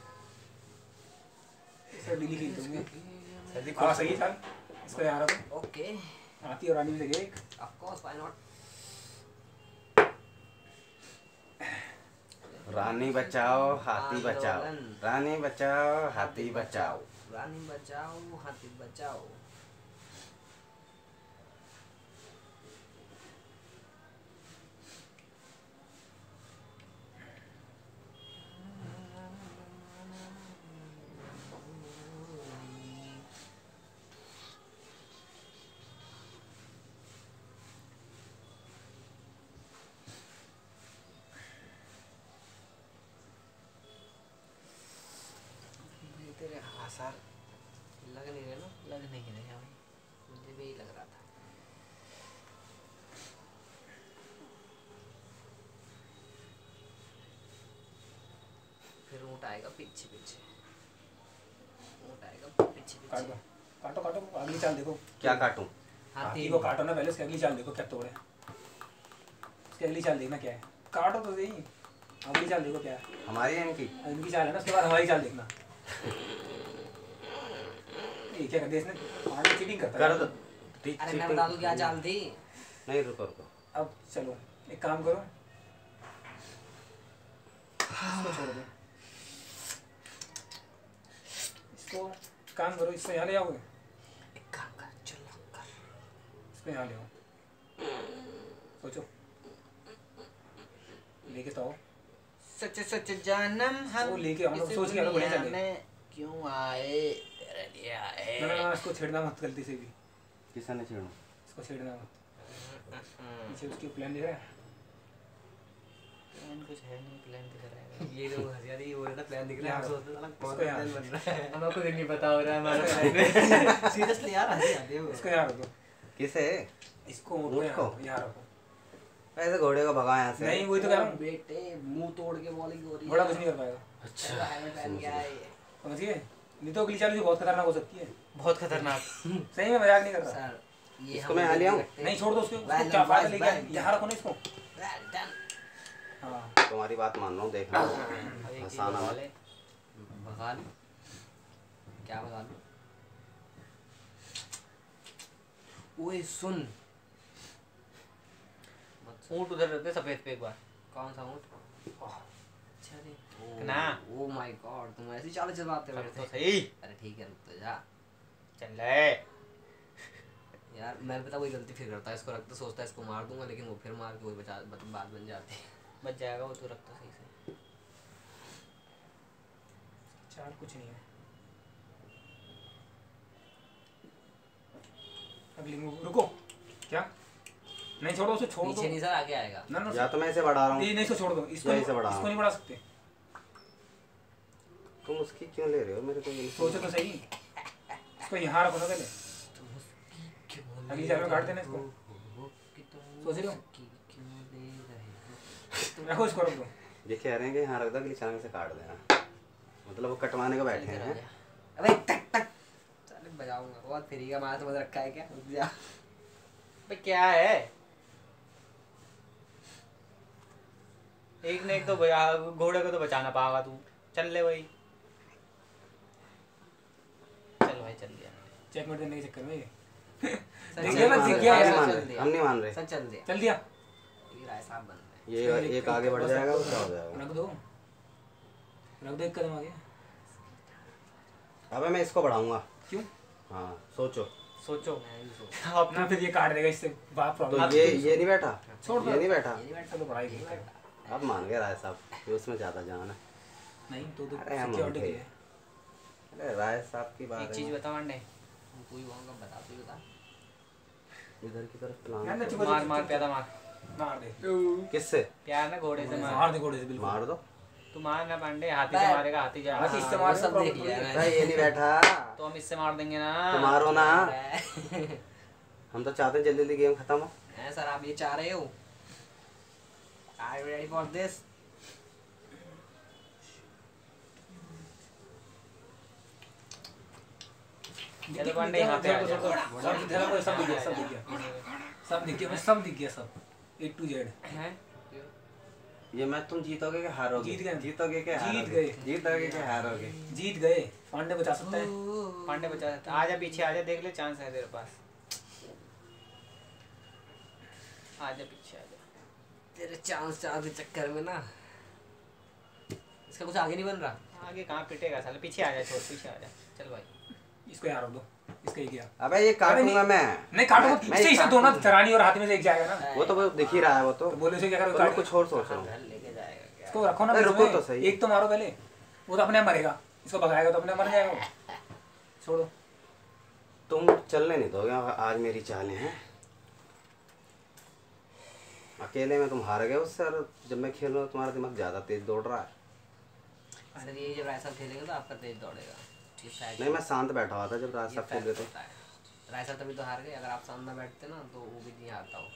D: सर डीली खेलते होंगे।
E: सर्दी
D: हाँ सही था, इसको यहाँ रखो।
C: ओके,
D: हाथी और रानी में से एक।
C: Of course, why not.
B: रानी बचाओ हाथी बचाओ,
C: आंदोलन।
B: रानी बचाओ हाथी बचाओ।
C: रानी बचाओ, हाथी बचाओ।
E: तेरे आसार
C: लग नहीं रहे ना?
E: लग नहीं रहे हैं भाई।
C: मुझे भी यही लग रहा था। फिर ऊँट आएगा पीछे पीछे, ऊँट आएगा पीछे
D: काट
C: पीछे।
D: दो, काटो काटो, अगली चाल देखो।
B: क्या काटूं?
D: हाथी को काटो ना पहले, उसकी अगली चाल देखो क्या तोड़े। उसकी अगली चाल देखना क्या है, काटो तो सही, अगली चाल देखो क्या है।
B: हमारी है इनकी।
D: इनकी चाल है ना, उसके बाद हमारी चाल देखना। ये क्या कर दिया इसने, पांडे चीटिंग करता
B: कर
D: है।
B: दो।
C: अरे मैं बता दूँ क्या चाल थी?
B: नहीं रुको रुको,
D: अब चलो एक काम करो, इसको छोड़ दो, इसको काम करो, इसको यहाँ ले आओगे,
C: एक काम कर, चल कर।
D: इसको यहाँ ले आओ, सोचो लेके तो आओ।
E: सच सच जानम हम
D: वो लेके हम लोग
E: इस
D: सोच के हम लोग बढ़िया
E: दुनिया
D: चले।
E: में क्यों आए, तेरे लिए आए।
D: ना ना ना, इसको छेड़ना मत गलती से भी,
B: किसा ने छेड़ू?
D: इसको छेड़ना मत। पीछे उसकी प्लान दिख रहा है।
E: प्लान कुछ है नहीं, प्लान किधर आएगा।
C: ये तो हंसिया रही, वो ना प्लान दिख रहा है,
D: यार,
C: सोचते साला कौन
D: इसको यार।
C: प्लान बन रहा है।
E: हमें खुद नहीं पता हो रहा है हमारा प्लान।
C: सीरियसली यार, हंसी आती है।
D: इसको यहाँ रखो,
B: किसे?
D: इसको ऊँट
B: ऊँट
D: को
B: को?
D: यहाँ रखो।
B: ऐसे घोड़े को भगा यहाँ से।
D: नहीं वही तो कह रहा हूँ,
C: बेटे मुंह तोड़ के बॉलिंग हो रही है।
D: बड़ा कुछ नहीं कर पाएगा।
C: अच्छा, हेलमेट पहन के आए।
D: समझ गए? नहीं तो अगली चाल भी बहुत खतरनाक हो सकती है।
E: बहुत खतरनाक।
D: सही में मजाक नहीं कर रहा।
C: सर ये
B: इसको
C: हम
B: मैं यहाँ ले
C: देख
B: आऊँ?
C: सकते हैं।
D: नहीं छोड़ दो उसको, उसको
C: Well
D: क्या
C: done,
D: फायदा
C: well
D: लेके
C: done.
D: यहाँ रखो ना इसको।
C: Well done.
D: हाँ
B: तुम्हारी बात मान रहा हूँ, देखना।
E: अभी
C: एक चीज
B: फसाना
C: भगा
B: मत।
C: ले, भगा ले, क्या भगा लूं? ओए सुन, मत
E: ऊँट उधर रहते सफेद पे एक बार।
C: कौन सा ऊँट? अच्छा रे,
E: ना।
C: ओ माय गॉड, तुम ऐसी चाल चलाते हो मेरे
E: तो
C: से।
E: सही
C: अरे ठीक है, रुक तो जा
E: चल रहे।
C: यार। मैं पता वही गलती फिर करता है, इसको रखता सोचता है इसको मार दूंगा, लेकिन वो फिर मार के वही बचा मतलब बात बन जाती है।
E: बच जाएगा वो, तू रख तो सही से।
D: चाल कुछ नहीं है। अगली मूव रुको। क्या नहीं छोड़ो उसे, छोड़ दो।
C: पीछे नहीं सर, आगे आएगा।
D: ना ना
B: या तो मैं इसे बढ़ा रहा हूँ,
D: नहीं नहीं इसको छोड़ दो, इसको
B: या
D: नहीं,
B: इसे बढ़ा
D: इसको
B: रहा
D: नहीं बढ़ा सकते।
B: तुम उसकी क्यों ले रहे हो मेरे को ये नहीं
D: सोचो तो सही, इसको यहाँ रखो ना पहले। अगली जगह काट देना इसको। सोच रहे हो? रखो इसको, रख दो।
B: ये कह रहे हैं कि यहाँ रख दो, अगली चांग से काट देना, मतलब वो कटवाने को बैठे हैं।
C: अबे टक टक चल बजाऊंगा, बहुत फ्री का मार समझ रखा है क्या? रुक जा।
E: बे क्या है, एक ने एक तो बजा, घोड़े को तो बचाना पाएगा तू। चल ले भाई, चल भाई चल दिया।
D: चेकमेट देने के चक्कर में ये
C: सर
D: देख
C: चल
D: लिया ना,
C: दिया,
D: दिख गया
B: हम नहीं
D: यार,
B: मान
C: चल
B: रहे,
C: दिया।
B: हम नहीं मान रहे।
C: सर चल दिया,
D: चल दिया।
C: ये राय साहब बन रहे
B: ये एक आगे बढ़ जाएगा, वो क्या हो जाएगा।
D: रख दो, रख दो, एक कदम आगे।
B: अबे मैं इसको बढ़ाऊंगा।
D: क्यों?
B: हाँ सोचो।
E: सोचो
C: हैं। मैं भी सोच
E: अब
D: ना फिर ये काट देगा, इससे बात
B: तो
D: प्रॉब्लम।
B: ये ये नहीं बैठा,
D: छोड़ दो।
B: ये नहीं बैठा।
C: ये नहीं बैठा
D: चलो पढ़ाई की
B: अब मान गए राय साहब कि उसमें ज्यादा जान है।
D: नहीं तो तो
B: अरे हम
D: सिक्योरिटी
B: उठे।
D: की है।
B: अरे राय साहब की बात
E: एक चीज
B: है,
E: बता मंडे,
C: कोई वहाँ का बता, तू बता।
B: इधर की तरफ
D: यार
B: प्लान
D: ना चुप
E: मार मार प्यादा मार,
D: मार दे,
B: किससे
E: प्यार ना घोड़े से मार।
D: मार दे घोड़े से बिल्कुल।
B: मार दो।
E: तू मार ना पांडे, हाथी से मारेगा, हाथी जा।
D: हाथी से
C: हाँ,
D: मार
C: वो सब देख लिया
B: अरे
C: मैंने।
B: ये नहीं बैठा,
E: तो हम इससे मार देंगे ना।
B: तो मारो ना। हम तो चाहते हैं जल्दी जल्दी गेम खत्म हो।
C: हैं सर, आप ये चाह रहे हो? Are you ready for this?
E: चलो पांडे यहाँ पे आ जा।
D: सब दिख गया, सब दिख गया, सब दिख गया, सब दिख गया, सब दिख गया, सब ए टू जेड।
C: हैं?
B: ये मैच तुम जीतोगे कि हारोगे?
D: जीत गए।
B: जीतोगे कि
D: जीत
B: हारोगे?
D: गए।
B: जीतोगे कि हारोगे?
D: जीत गए। पांडे बचा सकता है।
E: पांडे बचा, आजा पीछे आजा, देख ले चांस है तेरे पास। आजा पीछे आजा।
C: तेरे चांस चांस के चक्कर में ना इसका कुछ आगे नहीं बन रहा।
E: आगे कहाँ पिटेगा साले, पीछे आजा, छोड़ पीछे आजा। चल भाई
D: इसको यहाँ रख दो, इसका ही किया।
B: अबे ये काटूंगा मैं।
D: नहीं काटो,
B: मैं- मैं
D: इससे
B: ही
D: इसे दो ना,
B: काटूंगा।
D: चरानी और हाथी में से एक जाएगा ना।
B: वो तो वो दिख ही रहा है, वो तो
D: तो बोले उसे क्या करो,
B: तो
D: काट
B: मैं कुछ और सोच रहा हूँ।
C: घर लेके जाएगा क्या?
D: इसको रखो ना
B: अरे
D: बीच
B: रुको
D: में।
B: तो सही।
D: एक तो मारो पहले, वो तो अपने आप मरेगा। इसको भगाएगा तो अपने आप मर जाएगा वो। छोड़ो।
B: तुम चलने नहीं दोगे, आज मेरी चालें हैं। अकेले में तुम हार गए उससे, और जब मैं खेल रहा हूँ तुम्हारा दिमाग ज्यादा तेज दौड़ रहा है।
C: सर ये जब राय साहब खेलेंगे तो आपका तेज दौड़ेगा। ये शायद-
B: नहीं मैं शांत बैठा हुआ था जब राज
C: ये
B: साहब खेल
C: fact
B: रहे थे।
C: होता है। राय साहब तभी तो हार गए, अगर आप सामने बैठते ना तो वो भी नहीं हारता हो।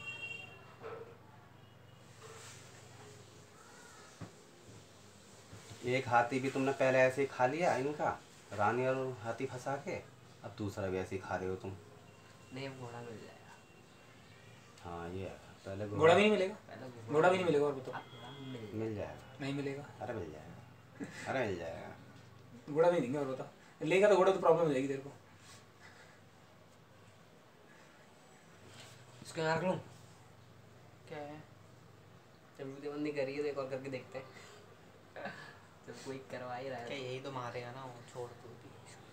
B: एक हाथी भी तुमने पहले ऐसे ही खा लिया इनका, रानी और हाथी फंसा के, अब दूसरा भी ऐसे ही खा रहे हो तुम।
C: नहीं, घोड़ा मिल जाएगा।
B: हाँ ये है, पहले
D: घोड़ा भी नहीं मिलेगा,
C: पहले
D: घोड़ा भी नहीं मिलेगा। और बताओ,
C: आप घोड़ा मिल जाएगा।
B: मिल जाएगा।
D: नहीं मिलेगा,
B: अरे मिल जाएगा, अरे मिल जाएगा।
D: घोड़ा भी देंगे। और बताओ, लेगा तो घोड़ा तो प्रॉब्लम हो जाएगी तेरे को।
C: इसको यहाँ रख लूँ?
E: क्या है?
C: जब बंदी करी है तो एक और करके देखते हैं। जब कोई करवा ही रहा
E: क्या
C: है
E: यही तो मारेगा ना वो, छोड़ तू भी।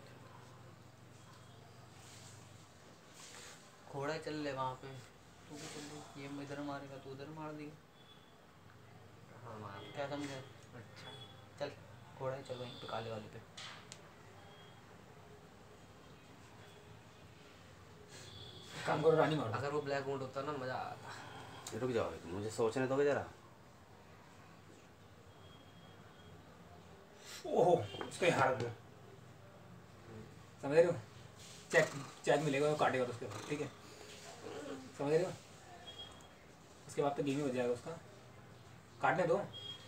E: घोड़ा चल ले वहाँ पे, तू भी चल ले। ये इधर मारेगा, तू उधर मार दी।
C: तो। हाँ मार।
E: क्या समझे?
C: अच्छा।
E: चल घोड़ा चल वहीं पे, काले वाले पे।
D: काम करो, रानी मारो।
C: अगर वो ब्लैक ऊँट होता ना मजा आता।
B: रुक जाओ, मुझे सोचने दोगे जरा।
D: ओहो, इसको यहाँ रख दो। समझ रहे हो? चेक चेक मिलेगा, वो काटेगा तो उसके बाद। ठीक है, समझ रहे हो? उसके बाद तो गेम ही हो जाएगा उसका। काटने दो।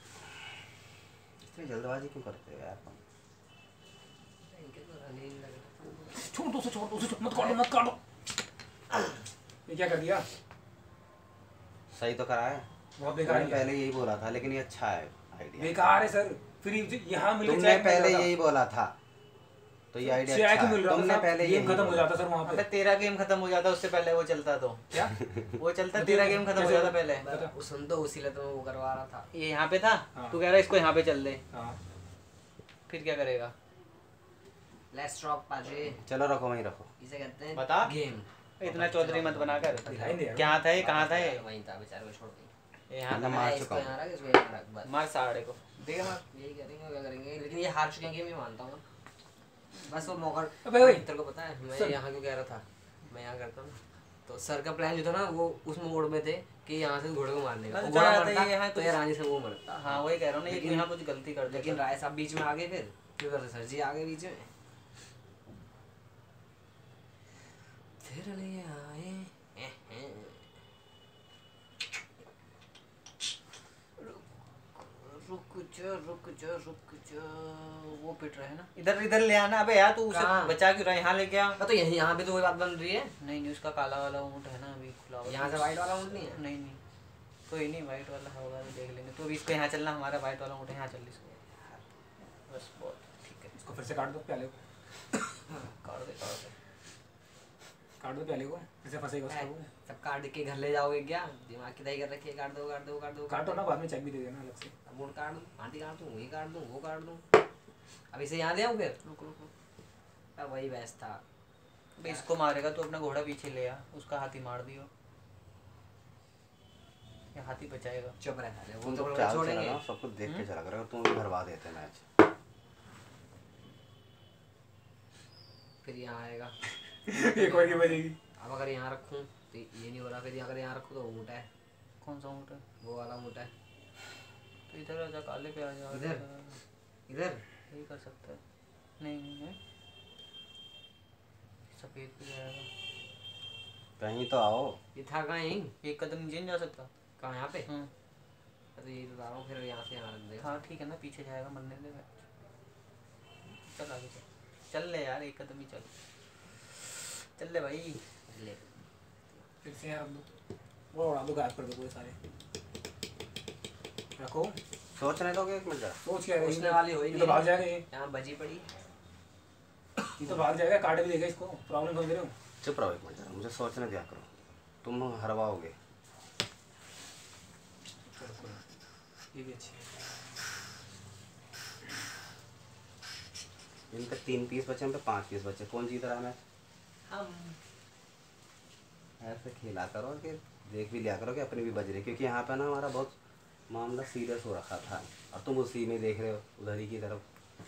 B: इतनी जल्दबाजी क्यों करते हो यार?
C: इनके तो रहने ही नहीं लगे।
D: छोड़ दो उसे, छोड़ दो उसे, मत काटो, मत काटो। ये क्या कर दिया?
B: सही तो करा है,
D: बहुत बेकार
B: मैंने
D: है।
B: पहले यही बोला था, लेकिन ये अच्छा है। आइडिया
D: बेकार है सर, फिर ये- यहाँ मिल के
B: तुमने
D: चेक मिल
B: पहले
D: जाता।
B: यही बोला था, तो ये आइडिया
D: चेक
B: अच्छा
D: मिल
B: है।
D: रहा था
B: तुमने
D: साहब,
B: पहले
D: गेम
B: यही
D: खत्म हो
B: बोला।
D: जाता सर वहाँ
E: अबे
D: पे।
E: तेरा गेम खत्म हो जाता, उससे पहले वो चलता तो
D: क्या
E: वो चलता, तेरा गेम खत्म हो जाता पहले।
D: बता।
C: वो सुन तो उसी लिए तो मैं वो करवा रहा था।
E: ये यहाँ पे था,
D: हाँ।
E: तू कह रहा है इसको यहाँ पे चल दे,
D: हाँ
E: फिर क्या करेगा?
C: लेट्स ड्रॉप पाजे,
B: चलो रखो वहीं रखो।
C: इसे कहते हैं
E: बता।
C: गेम।
E: इतना चौधरी मत बनाकर।
D: दिखाई दे यार।
E: क्या था ये, कहाँ था ये?
C: वहीं था बेचारे को छोड़ दे।
E: ये यहाँ
B: मैं
E: था।
B: मार
C: इसको
B: चुका हूँ।
C: यहाँ रख, इसको यहाँ रख, बस।
E: मार साढ़े को।
C: देख मार, यही करेंगे, क्या करेंगे, लेकिन ये हार चुके हैं गेम, ये मानता हूँ। बस वो मौका।
D: अबे ओए।
C: तेरे को पता है मैं
D: सर।
C: यहाँ क्यों कह रहा था, मैं यहाँ करता हूँ। तो सर का प्लान जो था ना, वो उस मोड में थे कि यहाँ से घोड़े को मारने का।
E: अरे
C: वो घोड़ा
E: चाहता
C: मरता
E: ये यहाँ
C: तो
E: कुछ-
C: ये रानी से वो मरता।
E: हाँ वही कह रहा हूँ ना, ये
C: लेकिन-
E: यहाँ कुछ गलती कर दे।
C: लेकिन राय साहब बीच में आ गए, फिर क्यों करते सर जी आ गए बीच में। फिर ले आए हैं, हैं। रुक जा रुक जा रुक जा, वो पिट रहे हैं ना।
E: इधर इधर ले आना। अबे यार तू उसे
C: कहाँ?
E: बचा क्यों रहा है? यहाँ लेके आ।
C: हाँ, तो यही यहाँ पे तो वही बात बन रही है।
E: नहीं नहीं, उसका काला वाला ऊँट है ना अभी खुला हुआ।
C: यहाँ से वाइट वाला ऊँट नहीं है।
E: नहीं नहीं, कोई नहीं, वाइट वाला होगा तो देख लेंगे। तो अभी इसको यहाँ चलना, हमारा वाइट वाला ऊँट है, यहाँ चल इसको। बस बहुत ठीक है।
D: इसको फिर से काट दो प्याले को,
E: काट दे काट दे।
D: काट दो प्याले को, फिर से फंसेगा उसका वो।
C: सब काट के घर ले जाओगे क्या? दिमाग की दही कर रखी है, काट दो काट दो काट दो
D: काटो ना, बाद में चेक भी दे देना अलग से।
C: अब ऊँट काट दूँ, आंटी काट दूँ, वही काट दूँ, वो काट दूँ। अब इसे यहाँ ले आऊँ फिर?
E: रुक रुक रुक।
C: अब वही बेस्ट था।
E: अबे इसको मारेगा तो अपना घोड़ा पीछे ले आ, उसका हाथी मार दियो, ये हाथी बचाएगा।
C: चुप रह साले, वो
B: तुम
C: तो
B: तो
C: बड़ा
B: चाल चला
C: छोड़ेंगे।
B: ना, सब कुछ देख के चला करो, तुम भी भरवा देते मैच।
C: फिर यहाँ आएगा।
D: एक और की बजेगी।
C: अब अगर यहाँ रखूँ तो ये नहीं हो रहा, फिर अगर यहाँ रखूँ तो ऊँट है,
E: कौन सा ऊँट है?
C: वो वाला ऊँट है।
E: तो इधर आ जा, काले पे आ जा।
C: इधर? इधर
E: यही कर सकता है। नहीं नहीं नहीं, सफेद पे जाएगा।
B: कहीं तो आओ।
C: ये था कहाँ यहीं?
E: एक कदम नीचे नहीं जा सकता।
C: कहाँ यहाँ पे?
E: हम्म
C: तो ये बता रहा हूँ, फिर यहाँ से यहाँ रख देगा।
E: हाँ ठीक है ना, पीछे जाएगा, मरने दे। चल आगे चल, चल ले यार, एक कदम ही चल, चल ले भाई।
C: ले
D: फिर से यहाँ रख दो, वो उड़ा दो, गायब कर दो पूरे सारे। रखो,
B: सोचने दोगे एक मिनट जरा।
D: सोच क्या
C: पूछने वाली हो ही
D: ये तो
C: नहीं।
D: भाग जाएगा, ये
C: यहाँ बजी पड़ी।
D: ये तो भाग जाएगा, काट भी देगा इसको। प्रॉब्लम समझ रहे हो?
B: चुप रहो एक मिनट जरा, मुझे सोचने दिया करो, तुम हरवाओगे।
D: ये भी अच्छी है।
B: इन पे तीन पीस बचे, इन पे पाँच पीस बचे, कौन जीत रहा है मैच?
C: हम
B: ऐसे खेला करो कि देख भी लिया करो कि अपनी भी बज रही, क्योंकि यहाँ पे ना हमारा बहुत मामला सीरियस हो रखा था, और तुम उसी में देख रहे हो उधर ही की तरफ।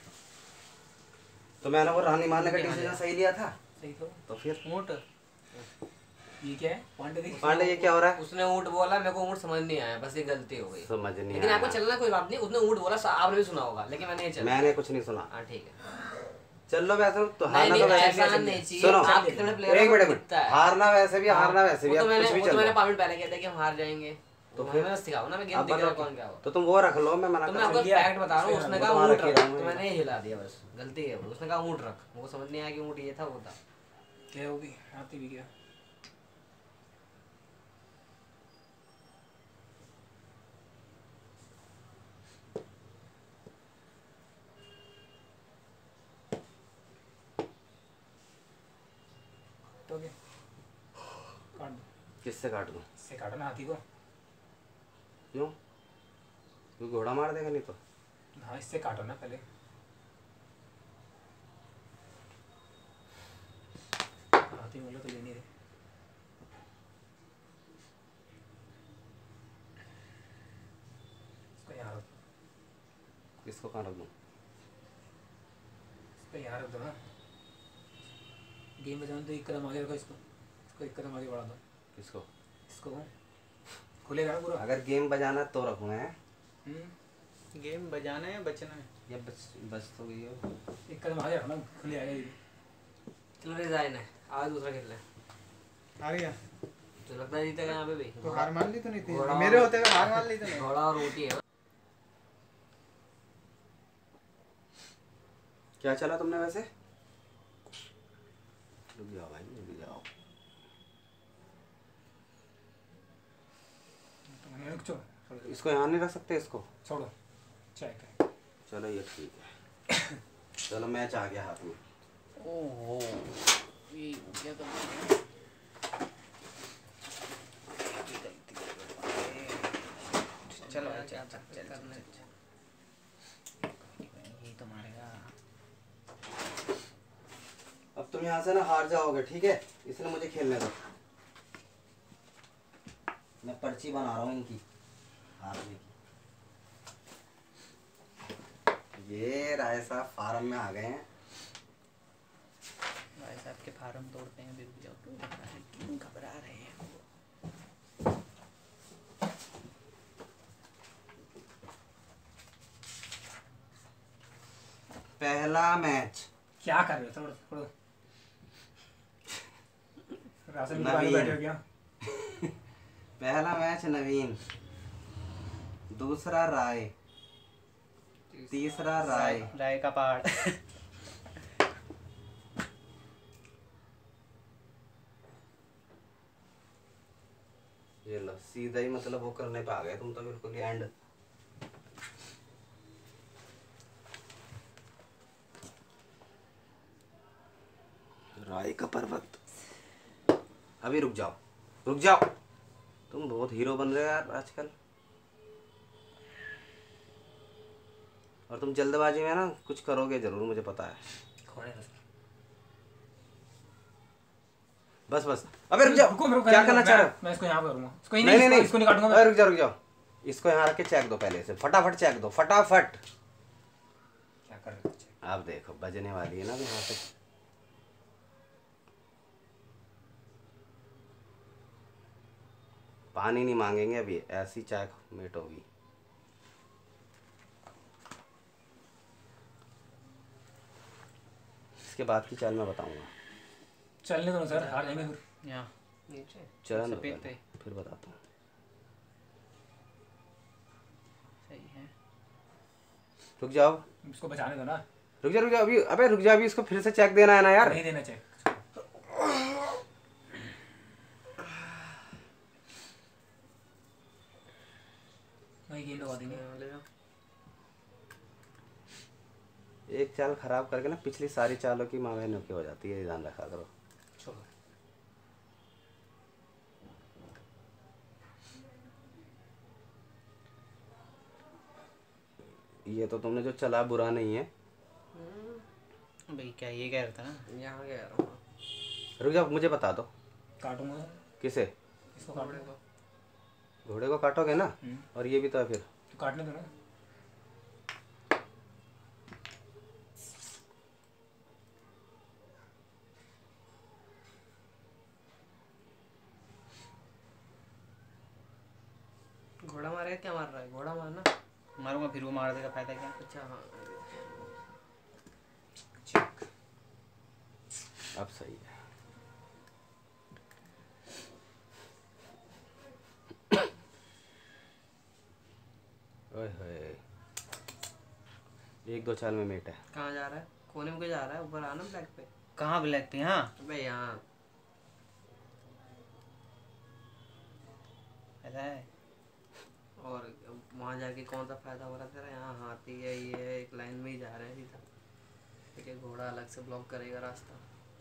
B: तो मैंने वो रानी मारने का डिसीजन सही लिया था।
D: सही तो।
B: तो फिर
E: ऊँट
D: ये क्या है? पांडे देखिए।
B: पांडे ये क्या हो रहा है?
C: उसने ऊँट बोला, मेरे को ऊँट समझ नहीं आया, बस ये गलती हो गई।
B: समझ नहीं
C: लेकिन आपको
B: आया।
C: चलना कोई बात नहीं, उसने ऊँट बोला, आपने भी सुना होगा, लेकिन मैंने नहीं चला।
B: मैंने कुछ नहीं सुना।
C: हाँ ठीक है।
B: चल लो वैसे तो
C: नहीं
B: हारना
C: नहीं,
B: तो वैसे
C: ऐसा
B: भी
C: नहीं चाहिए।
B: सुनो
C: आप कितने प्लेयर
B: एक मिनट एक मिनट,
C: दिखता है।
B: हारना वैसे भी हारना वैसे भी,
C: वो
B: अब
C: तो मैंने
B: कुछ भी
C: वो तो
B: चल
C: मैंने
B: रहा है।
C: पाँच मिनट पहले कहते कि हम हार जाएंगे,
B: तो
C: तो
B: फिर?
C: मैं सिखाऊँ ना, मैं गेम
B: अब
C: दिख रहा
B: बताओ
C: कौन क्या हो।
B: तो तुम वो रख लो, मैं मना
C: तो मैं
B: कर
C: आपको
D: दिया।
C: फैक्ट बता रहा हूँ, उसने
B: वो
C: कहा
B: तुम्हारा
C: ऊँट
B: खेल
C: रख,
B: रहा हूँ
C: तो
B: मैं।
C: मैंने ये हिला दिया, बस गलती है। उसने कहा ऊँट रख, मुझको समझ नहीं आया कि ऊँट ये था वो था।
D: क्या होगी? आती भी क्या? तो क्या? काट दो,
B: किससे काट दूं?
D: इससे काटो ना हाथी को।
B: क्यों? तू घोड़ा मार देगा नहीं तो?
D: हाँ, इससे काटो ना पहले। हाथी बोलो तो ले नहीं रहे। इसको यहाँ रख,
B: किसको कहाँ रख दूं?
D: इसको यहाँ रख दो ना। गेम में जाओ तो एक कदम आगे रखो इसको, इसको एक कदम आगे बढ़ा दो।
B: किसको?
D: इसको खुलेगा ना पूरा।
B: अगर गेम बजाना तो रखूँ मैं।
D: हम्म,
E: गेम बजाना है बचना है।
B: या बस बस तो गई हो।
D: एक कदम आगे रखना, खुले आएगा ये।
C: चलो डिजाइन है, आज दूसरा खेल ले।
E: आ गया
C: तो लगता है जीतेगा यहाँ पे भी।
E: तो हार मान ली तो नहीं थी,
C: घोड़ा-
E: मेरे होते हुए हार मान ली तो नहीं।
C: घोड़ा और रोटी है।
B: क्या चला तुमने वैसे? रुक जाओ भाई, रुक जाओ।
D: तो मैंने रुक, छोड़ो छोड़ो
B: इसको यहाँ नहीं रख सकते इसको?
D: छोड़ो। चेक है।
B: चलो ये ठीक है। चलो मैच आ गया हाथ में।
E: ओहो ये क्या कर रहे हैं? चलो चल चल चल चल ये तो मारेगा।
B: अब तुम यहाँ से ना हार जाओगे, ठीक है, इसलिए मुझे खेलने दो। मैं पर्ची बना रहा हूँ इनकी हारने की। ये राय साहब फार्म में आ गए हैं।
E: भाई साहब के फार्म तोड़ते हैं, रुक जाओ तो क्यों घबरा रहे हैं?
B: पहला मैच
D: क्या कर रहे हो? थोड़ा थोड़ा राशन की
B: नवीन।
D: बैठे हो क्या?
B: पहला मैच नवीन, दूसरा राय, तीसरा राय।
E: राय का पहाड़।
B: ये लो सीधा ही मतलब वो करने पे आ गए तुम तो बिल्कुल ही एंड। राय का पर्वत। अभी रुक जाओ, रुक जाओ, तुम बहुत हीरो बन रहे हो यार आजकल। और तुम जल्दबाजी में ना कुछ करोगे जरूर, मुझे पता है।
D: खोने दो सर।
B: बस बस अबे रुक जाओ,
D: रुको, रुको,
B: क्या
D: मैं-
B: करना चाह रहे हो?
D: मैं इसको यहाँ पे करूँगा। इसको ही
B: नहीं नहीं
D: इसको-
B: नहीं
D: इसको नहीं काटूंगा
B: अरे
D: मैं।
B: रुक जाओ रुक जाओ, इसको यहाँ रख के चेक दो पहले से, फटाफट चेक दो फटाफट।
D: क्या कर रहे हो?
B: आप देखो बजने वाली है ना यहाँ पे। पानी नहीं मांगेंगे अभी, ऐसी चाय मेट होगी। इसके बाद की चाल मैं बताऊंगा।
D: चलने दो ना सर, हार जाएंगे फिर।
E: यहाँ
C: नीचे
B: चरण दो
E: सफेद
B: पहले,
E: पे।
B: फिर बताता हूँ।
E: सही है।
B: रुक जाओ
D: इसको बचाने दो ना।
B: रुक जा रुक जा अभी, अबे रुक जा अभी, इसको फिर से चेक देना है ना यार।
D: नहीं देना चाहिए। वही गेंद लगा देंगे।
C: यहाँ ले जाओ।
B: एक चाल खराब करके ना पिछली सारी चालों की माँ बहनों की हो जाती है, ध्यान रखा करो।
D: छोड़ो।
B: ये तो तुमने जो चला बुरा नहीं है।
E: भाई क्या ये कह रहा था ना?
C: यहाँ गया रहा हूँ।
B: रुक जाओ मुझे बता दो।
D: काटूंगा
B: किसे?
D: इसको काटने
C: घोड़े
D: दो।
C: को
B: घोड़े को काटोगे ना?
D: हम्म।
B: और ये भी तो है फिर।
D: तो काटने दो ना।
C: घोड़ा मारेगा, क्या मार रहा है? घोड़ा मारना।
E: मारूंगा फिर वो मार देगा, फायदा क्या?
C: अच्छा हाँ।
D: चेक।
B: अब सही है। ओए होए, एक दो चाल में मेट है।
C: कहाँ जा रहा है? कोने में क्यों जा रहा है? ऊपर आना ब्लैक पे।
E: कहाँ ब्लैक पे? हाँ
C: अबे यहाँ।
E: ऐसा है।
C: और वहाँ जाके कौन सा फायदा हो रहा है तेरा? यहाँ हाथी है, ये है, एक लाइन में ही जा रहे हैं सीधा। ठीक है, घोड़ा अलग से ब्लॉक करेगा रास्ता।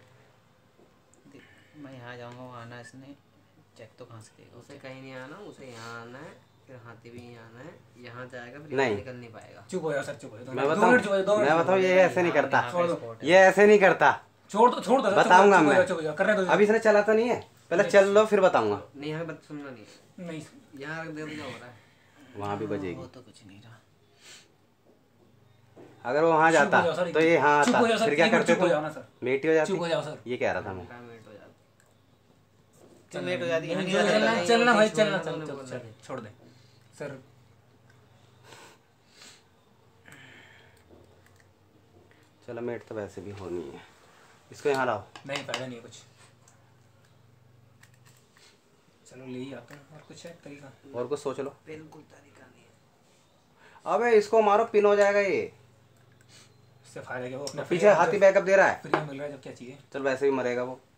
E: देख, मैं यहाँ जाऊँगा, वहाँ आना इसने चेक तो कहाँ से देगा?
C: उसे कहीं नहीं आना, उसे यहाँ आना है, फिर हाथी भी यहाँ आना है। यहाँ जाएगा फिर
B: नहीं।
C: यहाँ निकल नहीं पाएगा।
D: चुप हो जाओ सर, चुप हो जाओ।
B: मैं
D: दो
B: बताऊं
D: मिनट चुप हो जाओ, दो मिनट
B: मैं
D: चुप हो
B: बताऊं
D: जाओ।
B: ये ऐसे नहीं करता,
E: यहाँ पे spot है।
B: ये ऐसे नहीं करता।
D: छोड़ दो, छोड़ दो सर, चुप हो
B: बताऊंगा
D: जाओ, चुप हो
B: मैं।
D: जाओ, चुप हो जाओ, करने दो।
B: अब इसने चला तो नहीं है, पहले चल लो फिर बताऊंगा।
C: नहीं, यहाँ बात सुनना नहीं है।
D: नहीं
C: यहाँ रख दे, क्या हो रहा है?
B: वहां भी बजेगी।
E: वो तो कुछ नहीं रहा।
B: अगर वो वहां
D: चुप
B: जाता
D: हो जाओ सर,
B: तो ये हाँ
D: चुप
B: आता,
D: हो जाओ सर,
B: फिर क्या
D: एक मिनट
B: करते
D: चुप हो
B: तुम?
D: जाओ ना सर।
B: मेटी हो जाती।
D: चुप हो जाओ सर।
B: ये कह रहा था मैं।
C: पंद्रह मिनट हो जाते।
E: तो लेट हो जाती है।
D: नहीं,
E: यहाँ नहीं
D: चलना
E: जाता।
D: चलना भाई,
C: छोड़ना,
D: चलना
C: तो
D: चल
C: उन्हें
D: चल
C: बोलना
D: चल
C: नहीं।
D: छोड़ दे सर।
B: चलो मेट तो वैसे भी होनी है, इसको यहाँ लाओ।
D: नहीं फायदा नहीं है कुछ। चलो ले ही आता हूँ, और कुछ है तरीका?
B: और कुछ सोच लो।
C: बिल्कुल तरीका नहीं है।
B: अबे इसको मारो, पिन हो जाएगा ये।
D: इससे फायदा क्या? वो अपना
B: पीछे हाथी बैकअप दे रहा है।
D: फ्री में मिल रहा है, जब क्या चाहिए।
B: चल वैसे भी मरेगा वो।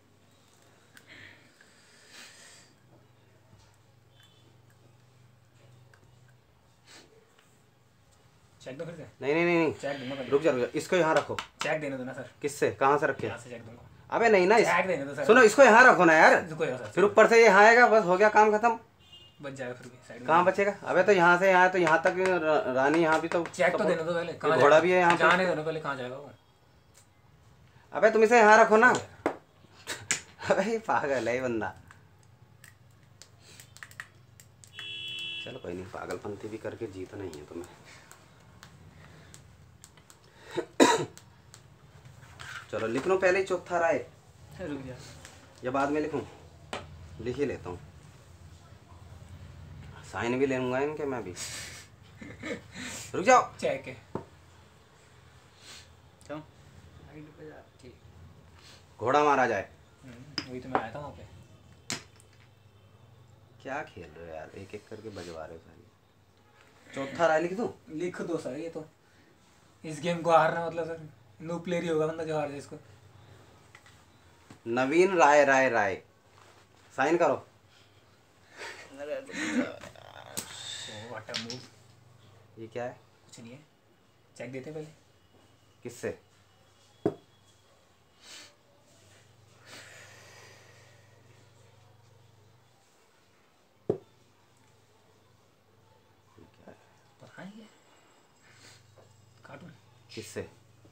D: चेक दो फिर से।
B: नहीं नहीं नहीं नहीं
D: चेक दूंगा पहले।
B: रुक जा रुक जा, इसको यहाँ रखो।
D: चेक देने दो ना सर।
B: किससे कहाँ से रखे?
D: यहाँ से चेक दूंगा।
B: अबे नहीं ना इस...
D: चेक देने दो सर।
B: सुनो इसको यहाँ रखो ना यार,
D: रुको यार सर।
B: फिर ऊपर से ये यहाँ आएगा, बस हो गया काम खत्म।
D: बच जाएगा फिर भी साइड में।
B: कहाँ बचेगा? अबे तो यहाँ से यहाँ तो यहाँ तक र- रानी यहाँ भी तो
D: चेक तो देने दो पहले। कहाँ
B: घोड़ा
D: जाएगा?
B: भी है यहाँ पे।
D: जाने दो ना पहले, कहाँ जाएगा वो?
B: अबे तुम इसे यहाँ रखो ना। अबे ये पागल है ये बंदा। चलो कोई नहीं, पागलपंती भी करके जीत नहीं है तुम्हें। चलो लिख लो पहले ही चौथा राय,
E: रुक जा।
B: या बाद में लिखूं? लिख ही लेता हूँ, साइन भी ले लूंगा इनके मैं भी। रुक जाओ।
D: चेक है।
E: चलो
C: साइड पे जा, ठीक।
B: घोड़ा मारा जाए।
D: हम्म, वही तो मैं आया था वहाँ पे।
B: क्या खेल रहे हो यार, एक एक करके बजवा रहे हो सारी। चौथा राय लिख दूं?
D: लिख दो सर, ये तो इस गेम को हारना मतलब सर नो प्लेयर ही होगा बंदा जो हार जाए इसको।
B: नवीन राय राय राय, साइन करो।
D: What a move.
B: ये क्या है?
D: कुछ नहीं है, चेक देते पहले।
B: किससे?
D: पता नहीं है, काटूं?
B: किससे?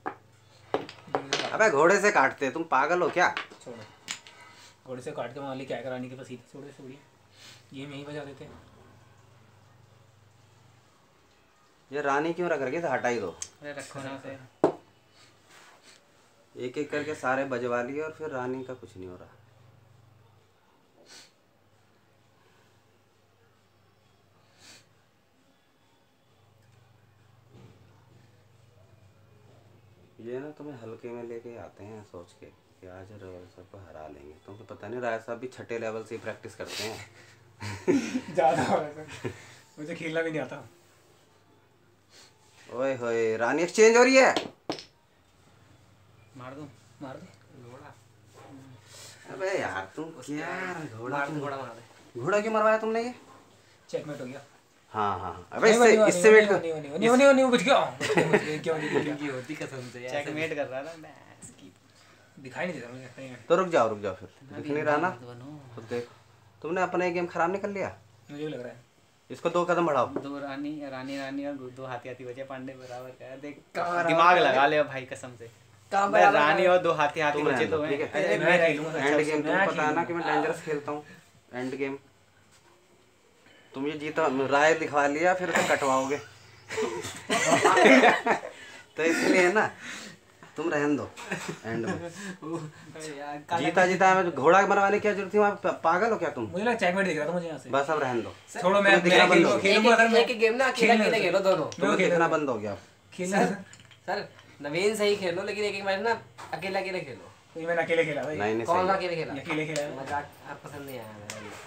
B: अबे घोड़े से काटते, तुम पागल हो क्या?
D: छोड़ो, घोड़े से काट के मान ली क्या कराने के पास ही छोड़े छोड़िए, गेम यहीं बजा देते हैं।
B: ये रानी क्यों रख रखी? तो हटा ही दो।
E: अरे रखो ना उसे।
B: एक एक करके सारे बजवा लिए और फिर रानी का कुछ नहीं हो रहा। ये ना तुम्हें हल्के में लेके आते हैं सोच के कि आज रॉयल साहब को हरा लेंगे, तुमको पता नहीं राय साहब भी छठे लेवल से ही प्रैक्टिस करते हैं।
D: ज़्यादा हो रहा है, मुझे खेलना भी नहीं आता।
B: ओए होए, रानी एक्सचेंज हो रही है।
E: मार दूं?
D: मार दे
C: घोड़ा
B: अबे यार तुम क्या घोड़ा
C: मार दे, घोड़ा मार दे।
B: घोड़ा क्यों मरवाया तुमने ये?
D: चेकमेट हो गया।
B: हाँ हाँ हाँ। अबे इससे इससे वेट कर।
D: नहीं नहीं नहीं नहीं नहीं बच गया, बच गया, बच गया, क्यों नहीं बच गया?
C: की होती कसम से
E: चेकमेट कर रहा था बस की।
D: दिखाई नहीं देता मुझे सही में।
B: तो रुक जाओ रुक जाओ, फिर दिख नहीं रहा ना।
E: मत बनो।
B: खुद देखो, तुमने अपना ये गेम खराब नहीं कर लिया।
D: मुझे भी लग रहा है।
B: इसको दो कदम बढ़ाओ।
E: दो रानी रानी रानी और दो हाथी हाथी बचे, पांडे बराबर का है। देख
C: कहाँ
E: दिमाग लगा ले भाई कसम से।
C: कहाँ
E: मैं
C: बराबर
E: रानी
C: है?
E: और दो हाथी हाथी
B: तुम
E: बचे
B: रहने
E: तो
B: दो,
E: हैं।
B: ठीक है?
D: अरे मैं खेलूंगा
B: एंड गेम
D: मैं
B: तुमको पता है ना कि मैं डेंजरस खेलता हूँ। एंड गेम तुम ये जीता, राय दिखवा लिया फिर तो कटवाओगे। तो इसलिए ना तुम रहने दो एंड में।
C: यार, काला-
B: जीता जीता मैं घोड़ा बनवाने की क्या जरूरत थी वहाँ पे? पागल हो क्या तुम?
D: मुझे लगा चेकमेट दिख रहा था मुझे यहाँ से।
B: बस अब रहने दो।
D: छोड़ो, मैं
B: तुम्हें दिखना
D: मैं
B: बंद हो
D: खेलूंगा
B: गया।
D: खेलूंगा अगर मैं
C: एक एक गेम ना अकेला
D: खेलने
C: अकेले
D: दो।
C: खेलो दोनों।
D: मैं
B: तुम्हें
D: खेलूंगा।
B: दिखना बंद हो गया।
D: खेलना
C: सर सर नवीन सही खेलो, लेकिन एक एक मैच ना अकेला अकेले खेलो।
D: तो ये मैंने अकेले खेला भाई।
B: नहीं नहीं
C: कौन
B: सही
C: सा
B: है।
C: अकेले खेला?
D: ये अकेले खेला है।
C: मजाक आप पसंद नहीं आया मेरा ये।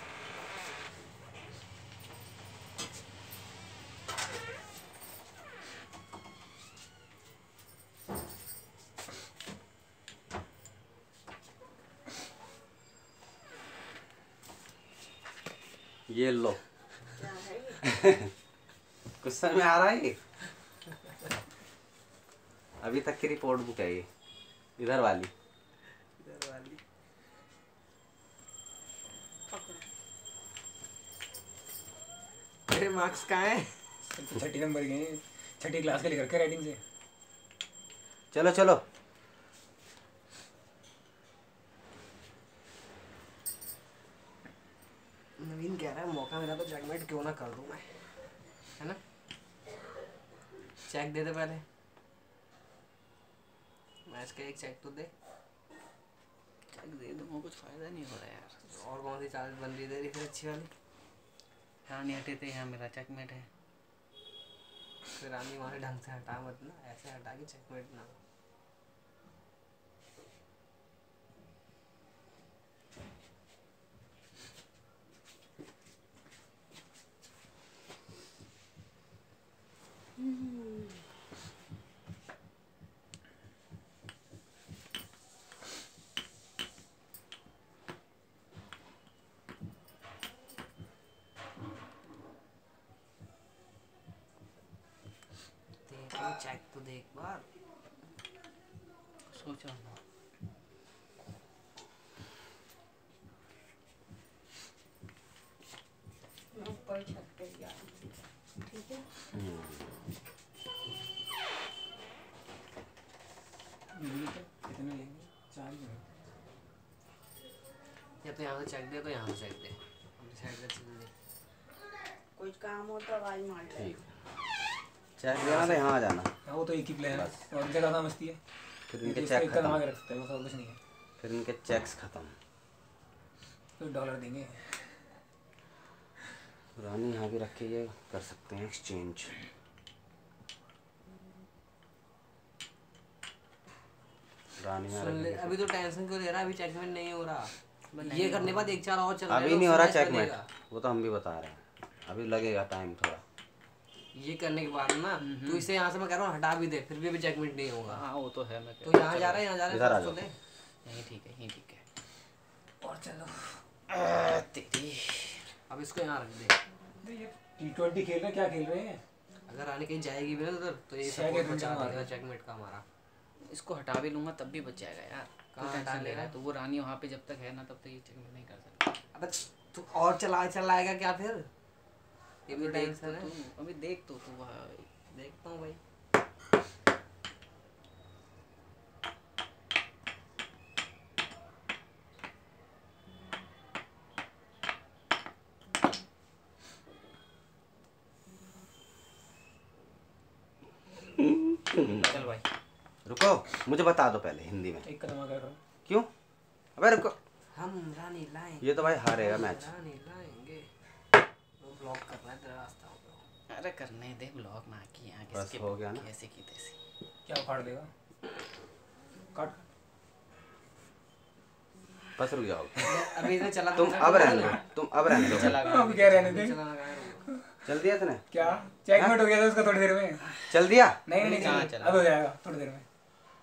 B: ये लो। कुछ समझ में आ रहा है ये? अभी तक की रिपोर्ट बुक है ये, इधर वाली।
C: मेरे मार्क्स कहाँ हैं?
D: छठी नंबर के हैं, छठी क्लास के लेकर के राइटिंग से।
B: चलो चलो।
C: नवीन कह रहा है मौका मिला तो चेकमेट क्यों ना कर दूं मैं, है ना? चेक दे दे पहले, मैच का एक चेक तो दे।
E: चेक दे दूंगा, कुछ फायदा नहीं हो रहा यार।
C: और कौन सी चार्ज बन रही है फिर अच्छी वाली?
E: रानी हटे थे, यहाँ मेरा चेकमेट है।
C: फिर रानी हमारे ढंग से हटा मत ना, ऐसे हटा के चेकमेट ना। तो चेक तो देख बार।
E: सोचा
A: ऊपर छत पे जा ठीक है।
D: कितने लेंगे? चार ही हैं।
C: या तो यहाँ से चेक दे तो यहाँ से चेक दे, साइड से चल दे।
A: कुछ काम हो तो आवाज मार ले।
B: ठीक चेक देना तो यहाँ आ जाना।
D: हाँ वो तो एक ही प्लेयर है और इनका ज़्यादा मस्ती है।
B: फिर इनके
D: इसका
B: चेक
D: एक का
B: खत्म।
D: दिमाग रख सकता है, वो सब कुछ नहीं है।
B: फिर इनके चेक्स खत्म।
D: तो डॉलर देंगे।
B: रानी यहाँ भी रख के ये कर सकते हैं एक्सचेंज। रानी यहाँ
C: सुन ले,
B: रख
C: अभी तो टेंशन क्यों ले रहा है? अभी चेकमेट नहीं हो रहा। ये करने के बाद एक चार और चल रहा है,
B: अभी नहीं
C: तो
B: हो रहा
C: उससे
B: चेकमेट,
C: चलेगा।
B: वो तो हम भी बता रहे हैं। अभी लगेगा टाइम थोड़ा।
C: ये करने के बाद ना तू इसे यहाँ से मैं कह रहा हूँ हटा भी दे, फिर भी अभी चेकमेट नहीं होगा।
E: हाँ वो तो है। मैं
C: तो यहाँ जा रहा है, यहाँ जा
B: इधर
C: रहा
B: आ
C: है,
B: जाओ।
C: तो ले।
E: यही ठीक है, यही ठीक है।
D: और चलो।
E: तेरी
C: अब इसको यहाँ रख दे।
D: ये टी ट्वेंटी खेल रहे क्या खेल रहे हैं?
C: अगर रानी कहीं जाएगी भी ना उधर तो ये
D: छह के
C: सपोर्ट
D: घंटे
C: बचा
D: मार
C: देगा
D: रहा है।
C: चेकमेट का हमारा।
E: इसको हटा भी लूंगा तब भी बच जाएगा यार।
C: कहाँ
E: कहाँ
C: हटा
E: टेंशन ले रहा है?
C: लेगा?
E: तो वो रानी वहाँ पे जब तक है ना तब तक ये चेक नहीं कर सकता।
C: अबे तू और चला चलाएगा क्या फिर? ये भी
E: अभी देख
C: टेंशन
E: तो
C: है।
E: तू, अभी देख तो तू भाई।
C: देखता हूँ भाई।
E: चल भाई
B: रुको, मुझे बता दो पहले हिंदी में।
D: एक कदम आगे करो।
B: क्यों? अबे रुको,
C: हम रानी लाएंगे।
B: ये तो भाई हारेगा मैच।
C: रानी लाएंगे। वो ब्लॉक कर रहा है तेरा रास्ता हो।
E: अरे करने दे ब्लॉक ना की यहाँ
B: बस
E: किसके
B: हो गया ना।
E: कैसे की तैसी।
D: क्या उखाड़ देगा? काट।
B: बस रुक जाओ।
C: अभी इधर चला
B: तुम अब रहने दो, तुम अब रहने दो।
E: चला गया।
D: अब क्या रहने दे?
C: चला लगा है।
B: चल दिया तूने?
D: क्या चेकमेट हो गया था उसका थोड़ी देर में?
B: चल दिया?
D: नहीं नहीं
E: कहाँ
D: नहीं
E: चला?
D: अब हो जाएगा थोड़ी देर में।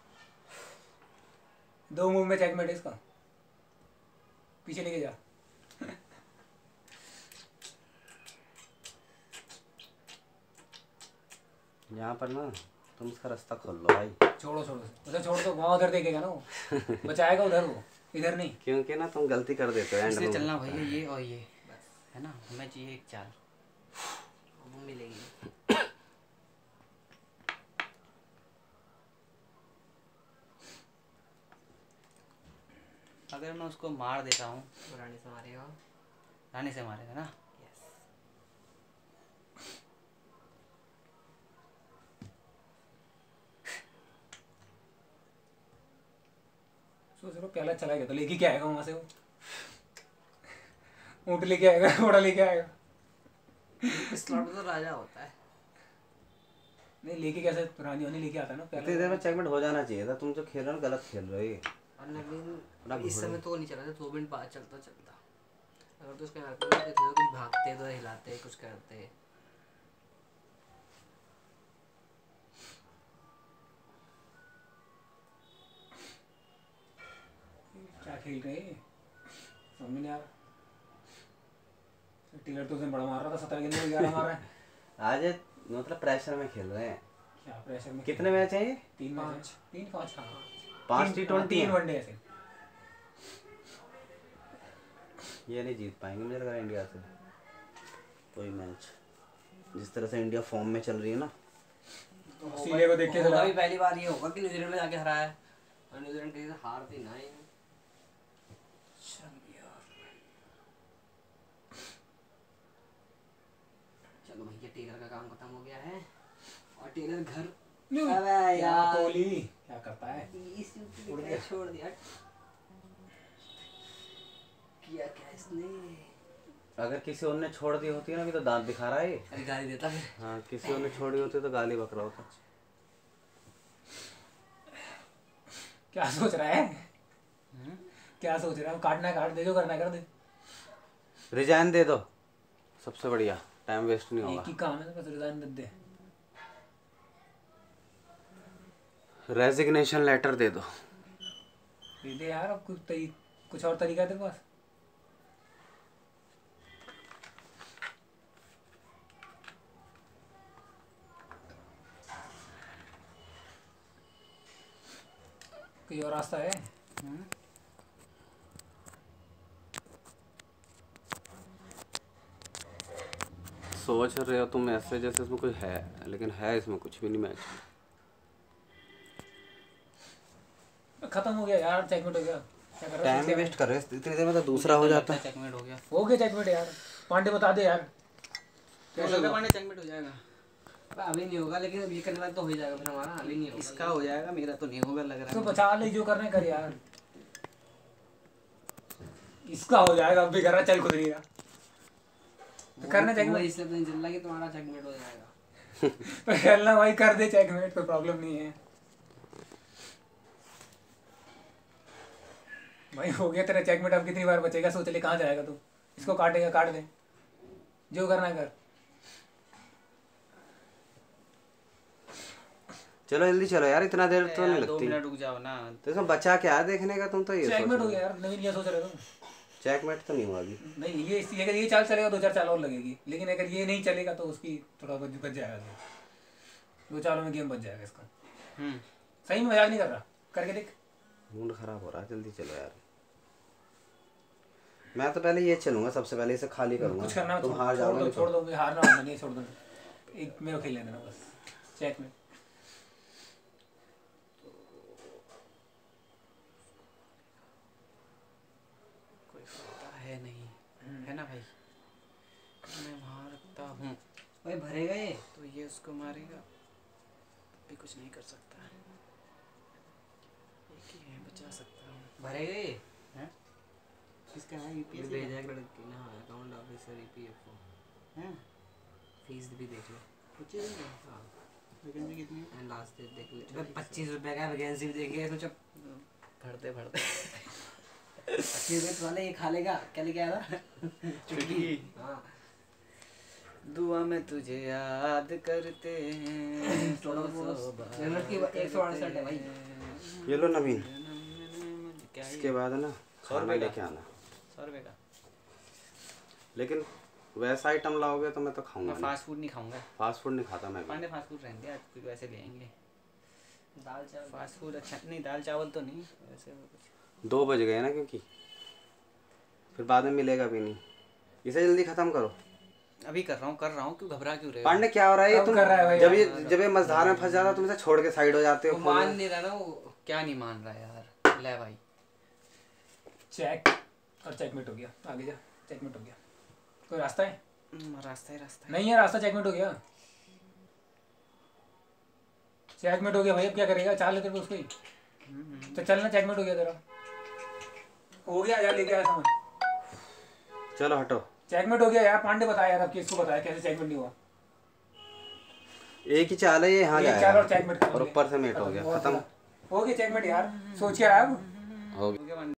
D: दो मूव में चेकमेट है इसका। पीछे लेके जा।
B: यहाँ पर ना तुम उसका रास्ता खोल लो भाई।
D: छोड़ो छोड़ो उधर छोड़ दो, वहाँ उधर देखेगा ना वो। बचाएगा उधर वो, इधर नहीं।
B: क्योंकि ना तुम गलती कर देते हो एंड
E: इसलिए
B: में।
E: चलना भैया ये और ये है ना। हमें चाहिए एक चाल।
C: वो मिलेगी।
E: अगर मैं उसको मार देता हूँ,
C: वो रानी से मारेगा।
E: रानी से मारेगा ना।
C: यस।
D: सोच लो प्याला चला गया तो लेके क्या आएगा वहाँ से वो? ऊँट लेके आएगा, घोड़ा लेके आएगा।
C: इस स्लॉट में तो राजा होता है।
D: नहीं लेके कैसे रानी वानी लेके आता है ना
B: इतनी
D: प्याला।
B: देर में चेकमेट हो जाना चाहिए था। तुम जो खेल रहे हो गलत खेल रहे हो ये।
C: और नवीन
B: बड़ा
C: इस
B: घोड़े।
C: समय तो नहीं चला था, दो मिनट बाद चलता चलता। अगर तो उसके हाथ में तो कुछ भागते तो हिलाते कुछ करते।
D: क्या खेल रहे हैं? समझ में नहीं आ रहा। टेलर तो उसने बड़ा मार रहा था, सत्रह गेंद में ग्यारह मारा है।
B: आज ये मतलब प्रेशर में खेल रहे हैं।
D: क्या प्रेशर में?
B: कितने मैच हैं ये?
D: तीन मैच। तीन पाँच हाँ।
B: पांच
D: तीन-
B: टी ट्वेंटी
D: तीन
B: हैं।
D: वनडे ऐसे।
B: ये नहीं जीत पाएंगे मुझे लग रहा है इंडिया से कोई मैच। जिस तरह से इंडिया फॉर्म में चल रही है ना।
D: ऑस्ट्रेलिया को देख के
C: होगा
D: चला।
C: भी पहली बार ये होगा कि न्यूजीलैंड में जाके हराया है। और न्यूजीलैंड कहीं से हारती ना ही। चलो भैया टेलर का काम खत्म हो गया है और टेलर घर। अबे
D: क्या
C: यार
D: कोहली क्या करता है?
C: इस यूपी ने क्या छोड़ दिया। किया क्या इसने?
B: अगर किसी और ने छोड़ दी होती है ना अभी तो दांत दिखा रहा है ये।
C: अरे गाली देता फिर।
B: हाँ किसी और ने छोड़ी होती तो गाली बक रहा होता।
D: क्या सोच रहा है? क्या सोच रहा है? काटना है काट दे, जो करना है कर दे।
B: रिजाइन दे दो, सबसे बढ़िया, टाइम वेस्ट नहीं होगा।
D: एक ही काम है, बस रिजाइन दे दे।
B: रेजिग्नेशन लेटर दे दो।
D: दे दे यार, अब कुछ तरी, कुछ और तरीका है तेरे पास? कोई और रास्ता है?
E: हम्म?
B: सोच रहे हो तुम ऐसे जैसे इसमें कुछ है, लेकिन है इसमें कुछ भी नहीं मैच।
D: खत्म हो गया यार, चेकमेट हो गया। क्या कर रहा
B: टाइम वेस्ट कर रहे हो इतनी देर में, तो दूसरा हो जाता है।
E: चेकमेट हो गया।
D: हो गया चेकमेट यार। पांडे बता दे यार।
E: कैसे होगा पांडे? चेकमेट हो जाएगा।
C: अभी नहीं होगा, लेकिन अब ये करने वाला तो हो ही जाएगा फिर हमारा। अभी नहीं होगा।
E: इसका हो जाएगा, मेरा तो नहीं होगा लग रहा
D: तो
E: है।
D: बचा ले, जो करने कर यार। इसका हो जाएगा, अब भी कर रहा, चल खुद नहीं रहा तो करना चेकमेट।
C: इसलिए नहीं चल रहा कि तुम्हारा चेकमेट हो जाएगा।
D: तो खेलना भाई, कर दे चेकमेट, कोई प्रॉब्लम नहीं है भाई। हो गया तेरा चेकमेट। अब कितनी बार बचेगा? सोच ले कहाँ जाएगा तू। इसको काटेगा, काट दे, जो करना कर।
B: चलो जल्दी चलो यार, इतना देर तो नहीं
E: यार, दो
B: लगती।
E: मिनट रुक जाओ ना।
B: तो इसमें बचा क्या है देखने का? तुम तो ये
D: चेकमेट
B: सोच
D: हो
B: रहे
D: गया
B: हो।
D: यार। नवीन क्या सोच रहे हो तुम?
B: चेकमेट तो नहीं हुआ अभी।
D: नहीं, ये ये अगर ये चाल चलेगा दो चार चाल और लगेगी, लेकिन अगर ये नहीं चलेगा तो उसकी थोड़ा बच बच जाएगा। दो चालों में गेम बच जाएगा इसका।
E: हम्म।
D: सही में मजाक नहीं कर रहा, करके देख।
B: मूड खराब हो रहा है, जल्दी चलो यार। मैं तो पहले ये चलूंगा, सबसे पहले इसे खाली करूंगा।
D: कुछ करना है
B: तुम
D: तो
B: हार
D: छोड़
B: जाओगे
D: दो,
B: नहीं
D: छोड़
B: तो।
D: दो, हारना होगा नहीं, छोड़ दो। एक मेरे को खेल लेना बस, चेक में।
E: कोई फायदा है नहीं, है ना भाई? मैं वहाँ रखता हूँ।
C: भाई भरेगा ये?
E: तो ये उसको मारेगा, भी कुछ नहीं कर सकता है। एक ही है, बचा सकता हूँ।
C: भरेगा ये?
E: हैं?
C: किसका है? यूपीएस भेजा है लड़की ना, अकाउंट ऑफिसर ईपीएफओ।
E: हैं?
C: फीस भी देख लो।
E: पच्चीस रुपये?
C: हाँ,
E: वैकेंसी कितनी है?
C: एंड लास्ट डेट देख ले। पच्चीस रुपए का वैकेंसी भी देखिए, सोचो
E: भरते भरते
C: पच्चीस रुपए वाले ये खा लेगा। क्या लेके आया था?
E: चुटकी।
C: हाँ,
E: दुआ में तुझे याद करते हैं।
C: थोड़ा बहुत मिनट की एक सौ अड़सठ है भाई।
B: ये लो नवीन,
E: क्या है
B: इसके बाद है ना
E: सौ
B: खाना
E: रुपये का?
B: लेके आना।
E: सौ रुपये का?
B: लेकिन वैसा आइटम लाओगे तो मैं तो खाऊंगा
E: मैं
B: नहीं।
E: फास्ट फूड नहीं खाऊंगा।
B: फास्ट फूड नहीं खाता मैं भी।
E: पांडे फास्ट फूड रहने दे, आज कुछ वैसे ले आएंगे।
C: दाल चावल
E: फास्ट फूड अच्छा नहीं, दाल चावल तो नहीं, वैसे वो कुछ।
B: दो बज गए ना, क्योंकि फिर बाद में मिलेगा भी नहीं। इसे जल्दी खत्म करो।
E: अभी कर रहा हूँ कर रहा हूँ क्यों घबरा क्यों रहे हो?
B: पांडे क्या हो रहा है ये?
D: कब
B: तुम
D: कर रहा है भाई
B: जब ये
D: यार?
B: जब ये मझधार में फंस जाता है तुम इसे छोड़ के साइड हो जाते
C: वो
B: हो।
C: मान नहीं रहा ना वो।
E: क्या नहीं मान रहा यार? ले भाई,
D: चेक और चेकमेट हो गया। आगे जा, चेकमेट हो गया। कोई रास्ता है?
E: हम्म, रास्ता ही रास्ता है।
D: नहीं है रास्ता, चेकमेट हो गया। चेकमेट हो गया भाई, अब क्या करेगा? चाल लेते उसको ही
E: हम्म,
D: तो चलना। चेकमेट हो गया तेरा, हो गया यार, लेके आया समझ।
B: चलो हटो।
D: चेकमेट हो गया यार। पांडे बताया यार, अब किसको बताया कैसे चेकमेट नहीं हुआ?
B: एक ही चाल है ये, यहाँ
D: एक चाल
B: जाएगा
D: और चेकमेट कर
B: और
D: लेंगे।
B: ऊपर से मेट हो गया,
D: बहुत
B: खत्म
D: हो गया चेकमेट यार। सोच क्या रहा है अब?
B: हो गया।
E: हो गया।